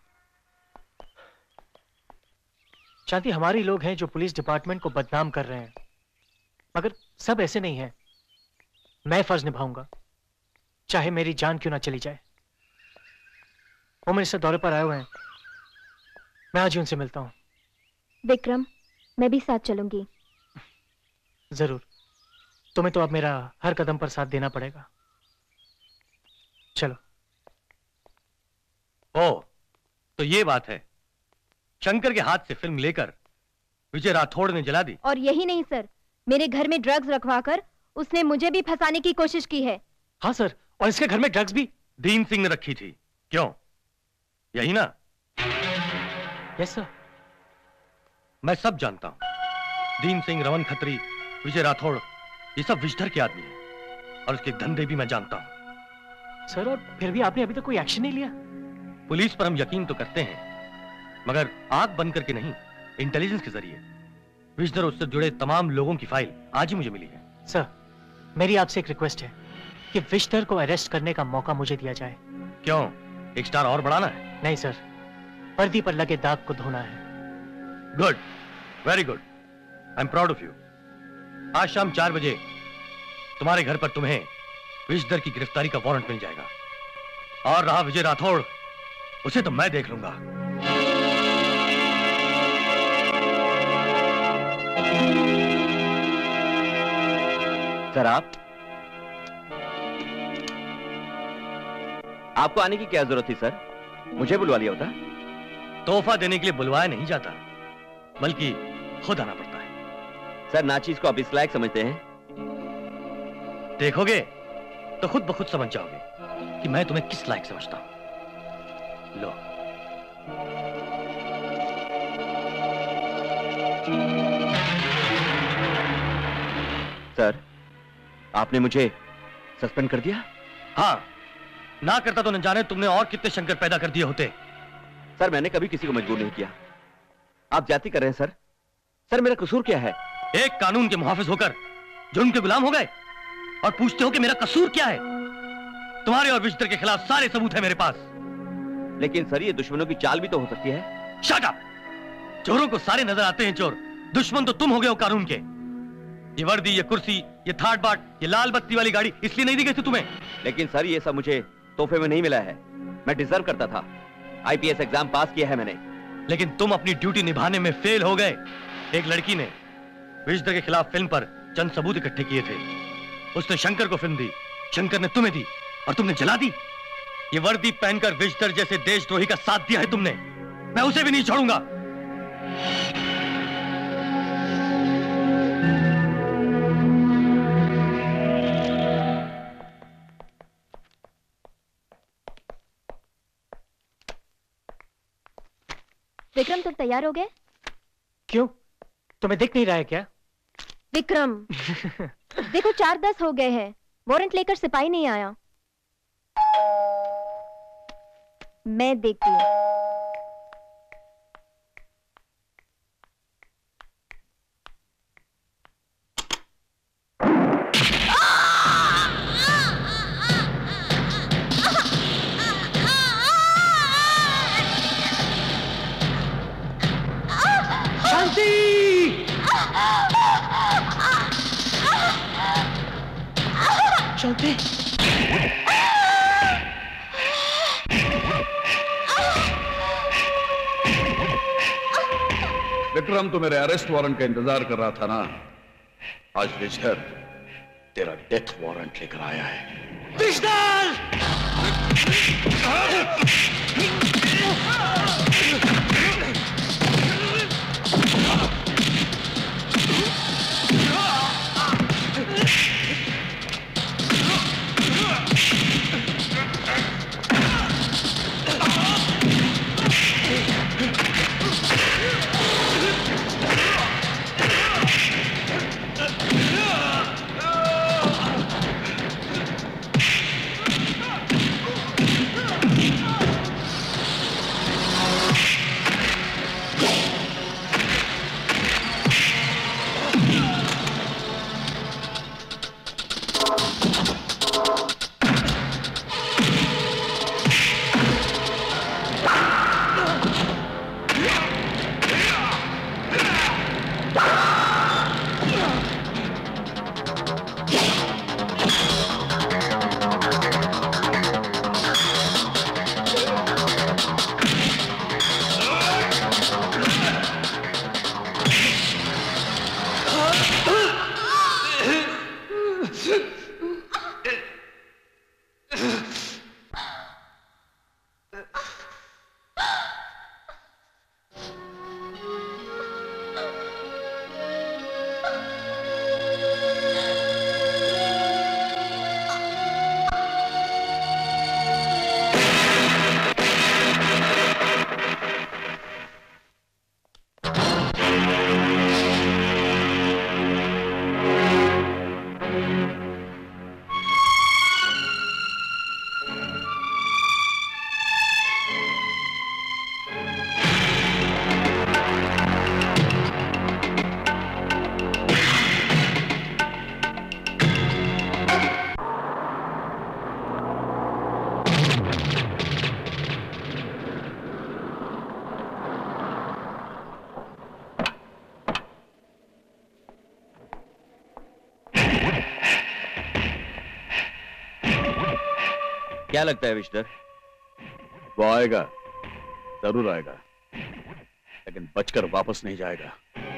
शांति, हमारे लोग हैं जो पुलिस डिपार्टमेंट को बदनाम कर रहे हैं, मगर सब ऐसे नहीं हैं। मैं फर्ज निभाऊंगा, चाहे मेरी जान क्यों ना चली जाए। वो मिनिस्टर दौरे पर आए हुए हैं, मैं आज ही उनसे मिलता हूं। विक्रम, मैं भी साथ चलूंगी। जरूर। तुम्हें तो अब मेरा हर कदम पर साथ देना पड़ेगा। चलो। ओ, तो ये बात है। शंकर के हाथ से फिल्म लेकर विजय राठौड़ ने जला दी। और यही नहीं सर, मेरे घर में ड्रग्स रखवाकर उसने मुझे भी फंसाने की कोशिश की है। हाँ सर, और इसके घर में ड्रग्स भी दीन सिंह ने रखी थी। क्यों? यही ना? Yes sir. मैं सब जानता हूं। दीन सिंह, रमन खत्री, विजय राठौड़, ये सब विष्ठर के आदमी हैं और उसके धंधे भी मैं जानता हूं। सर, और फिर भी आपने अभी तक कोई एक्शन नहीं लिया? पुलिस पर हम यकीन तो करते हैं, मगर आंख बंद करके नहीं, इंटेलिजेंस के जरिए। विष्ठर उससे जुड़े तमाम लोगों की फाइल आज ही मुझे मिली है। सर, मेरी आपसे एक रिक्वेस्ट है कि विष्ठर को अरेस्ट करने का मौका मुझे दिया जाए। क्यों? एक स्टार और बढ़ाना है? नहीं सर, वर्दी पर लगे दाग को धोना है। Good, very good. I am proud of you. आज शाम 4 बजे तुम्हारे घर पर तुम्हें विजदर की गिरफ्तारी का वारंट मिल जाएगा। और रहा विजय राठौड़, उसे तो मैं देख लूंगा। सर आपको आने की क्या जरूरत थी सर? मुझे बुलवा लिया होता। तोहफा देने के लिए बुलवाया नहीं जाता, बल्कि खुद आना पड़ता है। सर नाचीज को आप इस लायक समझते हैं? देखोगे तो खुद ब खुद समझ जाओगे कि मैं तुम्हें किस लायक समझता हूं। लो। सर आपने मुझे सस्पेंड कर दिया? हाँ, ना करता तो न जाने तुमने और कितने शंकर पैदा कर दिए होते। सर मैंने कभी किसी को मजबूर नहीं किया। आप जाति कर रहे हैं सर। सर मेरा कसूर क्या है? एक कानून के मुहाफिज होकर जुर्म के गुलाम हो गए और पूछते हो कि मेरा कसूर क्या है? तुम्हारे और विजदर के खिलाफ सारे सबूत है मेरे पास। लेकिन सर ये दुश्मनों की चाल भी तो हो सकती है। Shut up! चोरों को सारे नजर आते हैं चोर, दुश्मन तो तुम हो गए हो कानून के। ये वर्दी, ये कुर्सी, ये थाट बाट, ये लाल बत्ती वाली गाड़ी इसलिए नहीं दी गई थी तुम्हें। लेकिन सर ये सब मुझे तोहफे में नहीं मिला है, मैं डिजर्व करता था। आईपीएस एग्जाम पास किया है मैंने। लेकिन तुम अपनी ड्यूटी निभाने में फेल हो गए। एक लड़की ने विजदर के खिलाफ फिल्म पर चंद सबूत इकट्ठे किए थे। उसने शंकर को फिल्म दी, शंकर ने तुम्हें दी और तुमने जला दी। ये वर्दी पहनकर विजदर जैसे देशद्रोही का साथ दिया है तुमने, मैं उसे भी नहीं छोड़ूंगा। विक्रम तुम तैयार हो गए? क्यों, तुम्हें दिख नहीं रहा है क्या? विक्रम देखो 4:10 हो गए हैं, वारंट लेकर सिपाही नहीं आया। मैं देखती हूँ। शांति, विक्रम तो मेरे अरेस्ट वारंट का इंतजार कर रहा था ना। आज विजय तेरा डेथ वारंट लेकर आया है। क्या लगता है विश्धर? वो आएगा, जरूर आएगा, लेकिन बचकर वापस नहीं जाएगा।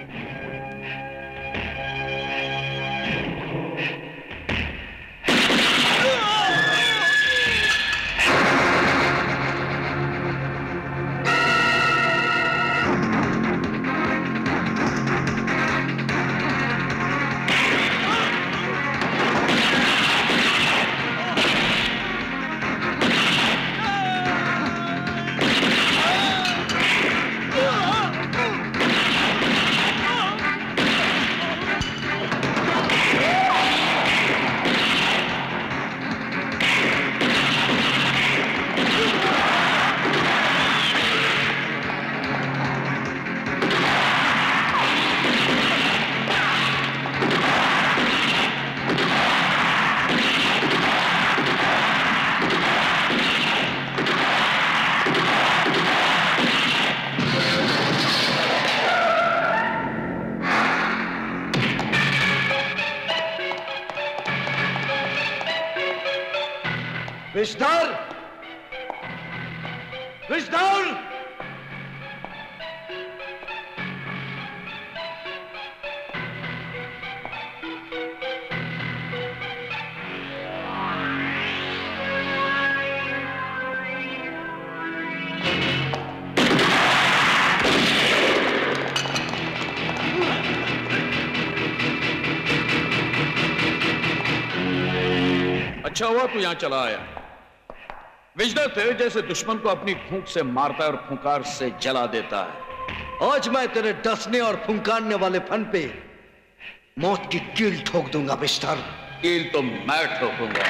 विश्धर! विश्धर! अच्छा हुआ तू यहां चला आया। विश्धर तेरे जैसे दुश्मन को अपनी फूंक से मारता है और फुंकार से जला देता है। आज मैं तेरे डसने और फुंकारने वाले फन पे मौत की कील ठोक दूंगा विश्धर। कील तो मैं ठोकूंगा।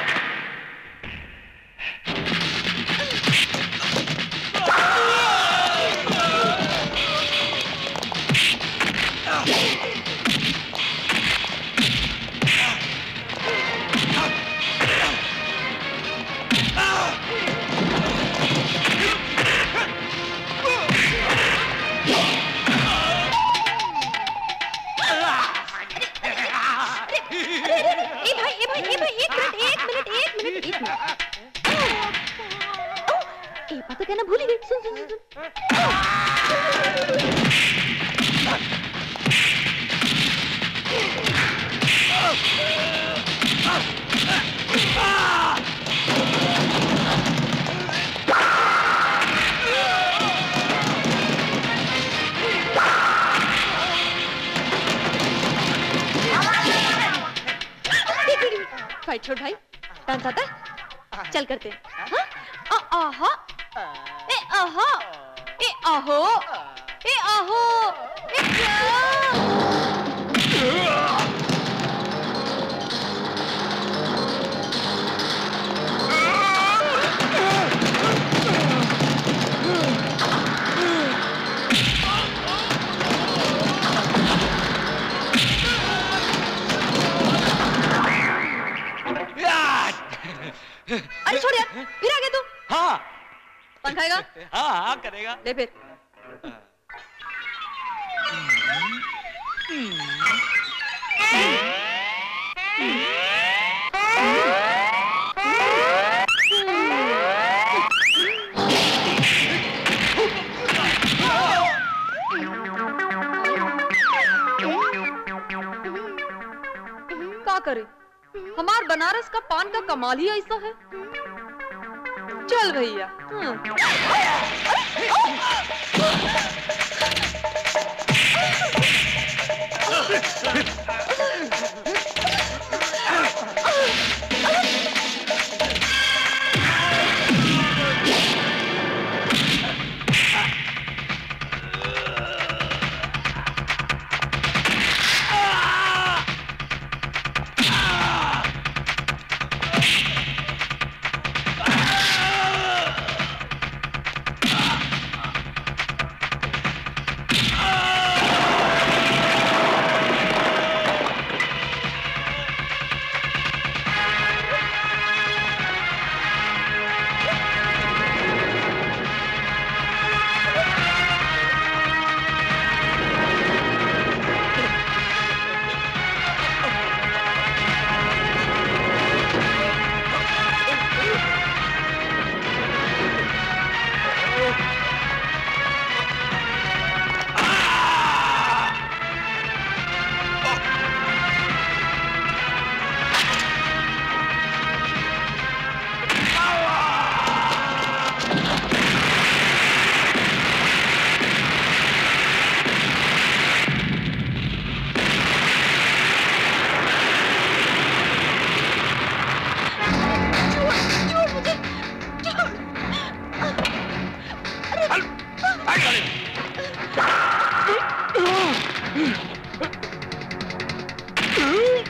तो कहना भूल ही गई। सुन सुन सुन, सुन। फाइट छोड़ भाई, डांस आता है? चल करते हैं। हाँ? आहा, ए आहा, ए आहो, ए आहो, ए अरे छोड़ यार, फिर आ गया तू। हाँ। पान खाएगा? हाँ हाँ करेगा। ले फिर। क्या करे, हमार बनारस का पान का कमाल ही ऐसा है। चल भैया।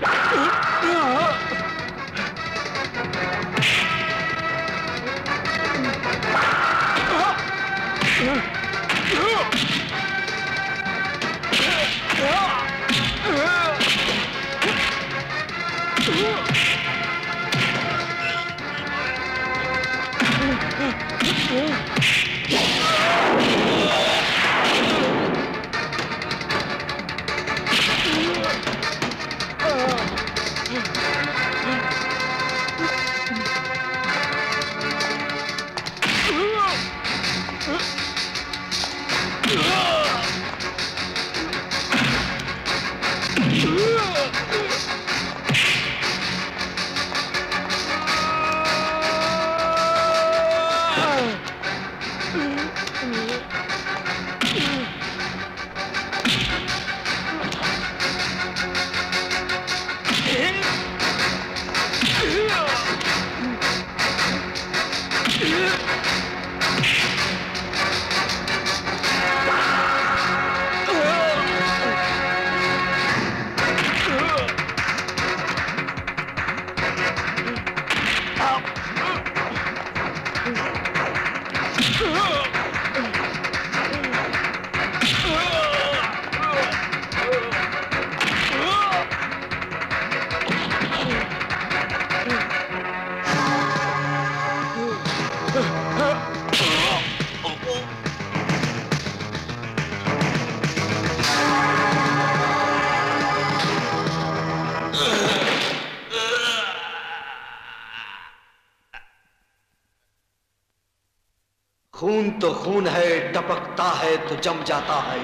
खून तो खून है, टपकता है तो जम जाता है।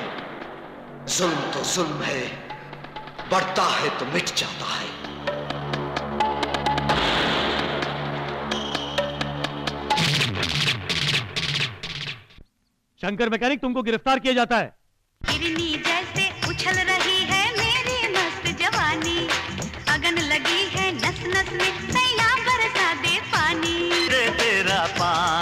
जुल्म तो जुल्म है, बढ़ता है तो मिट जाता है। शंकर मैकेनिक, तुमको गिरफ्तार किया जाता है। हिरनी जैसे उछल रही है मेरी मस्त जवानी, अगन लगी है नस नस में, सैया बरसा दे पानी। तेरा पानी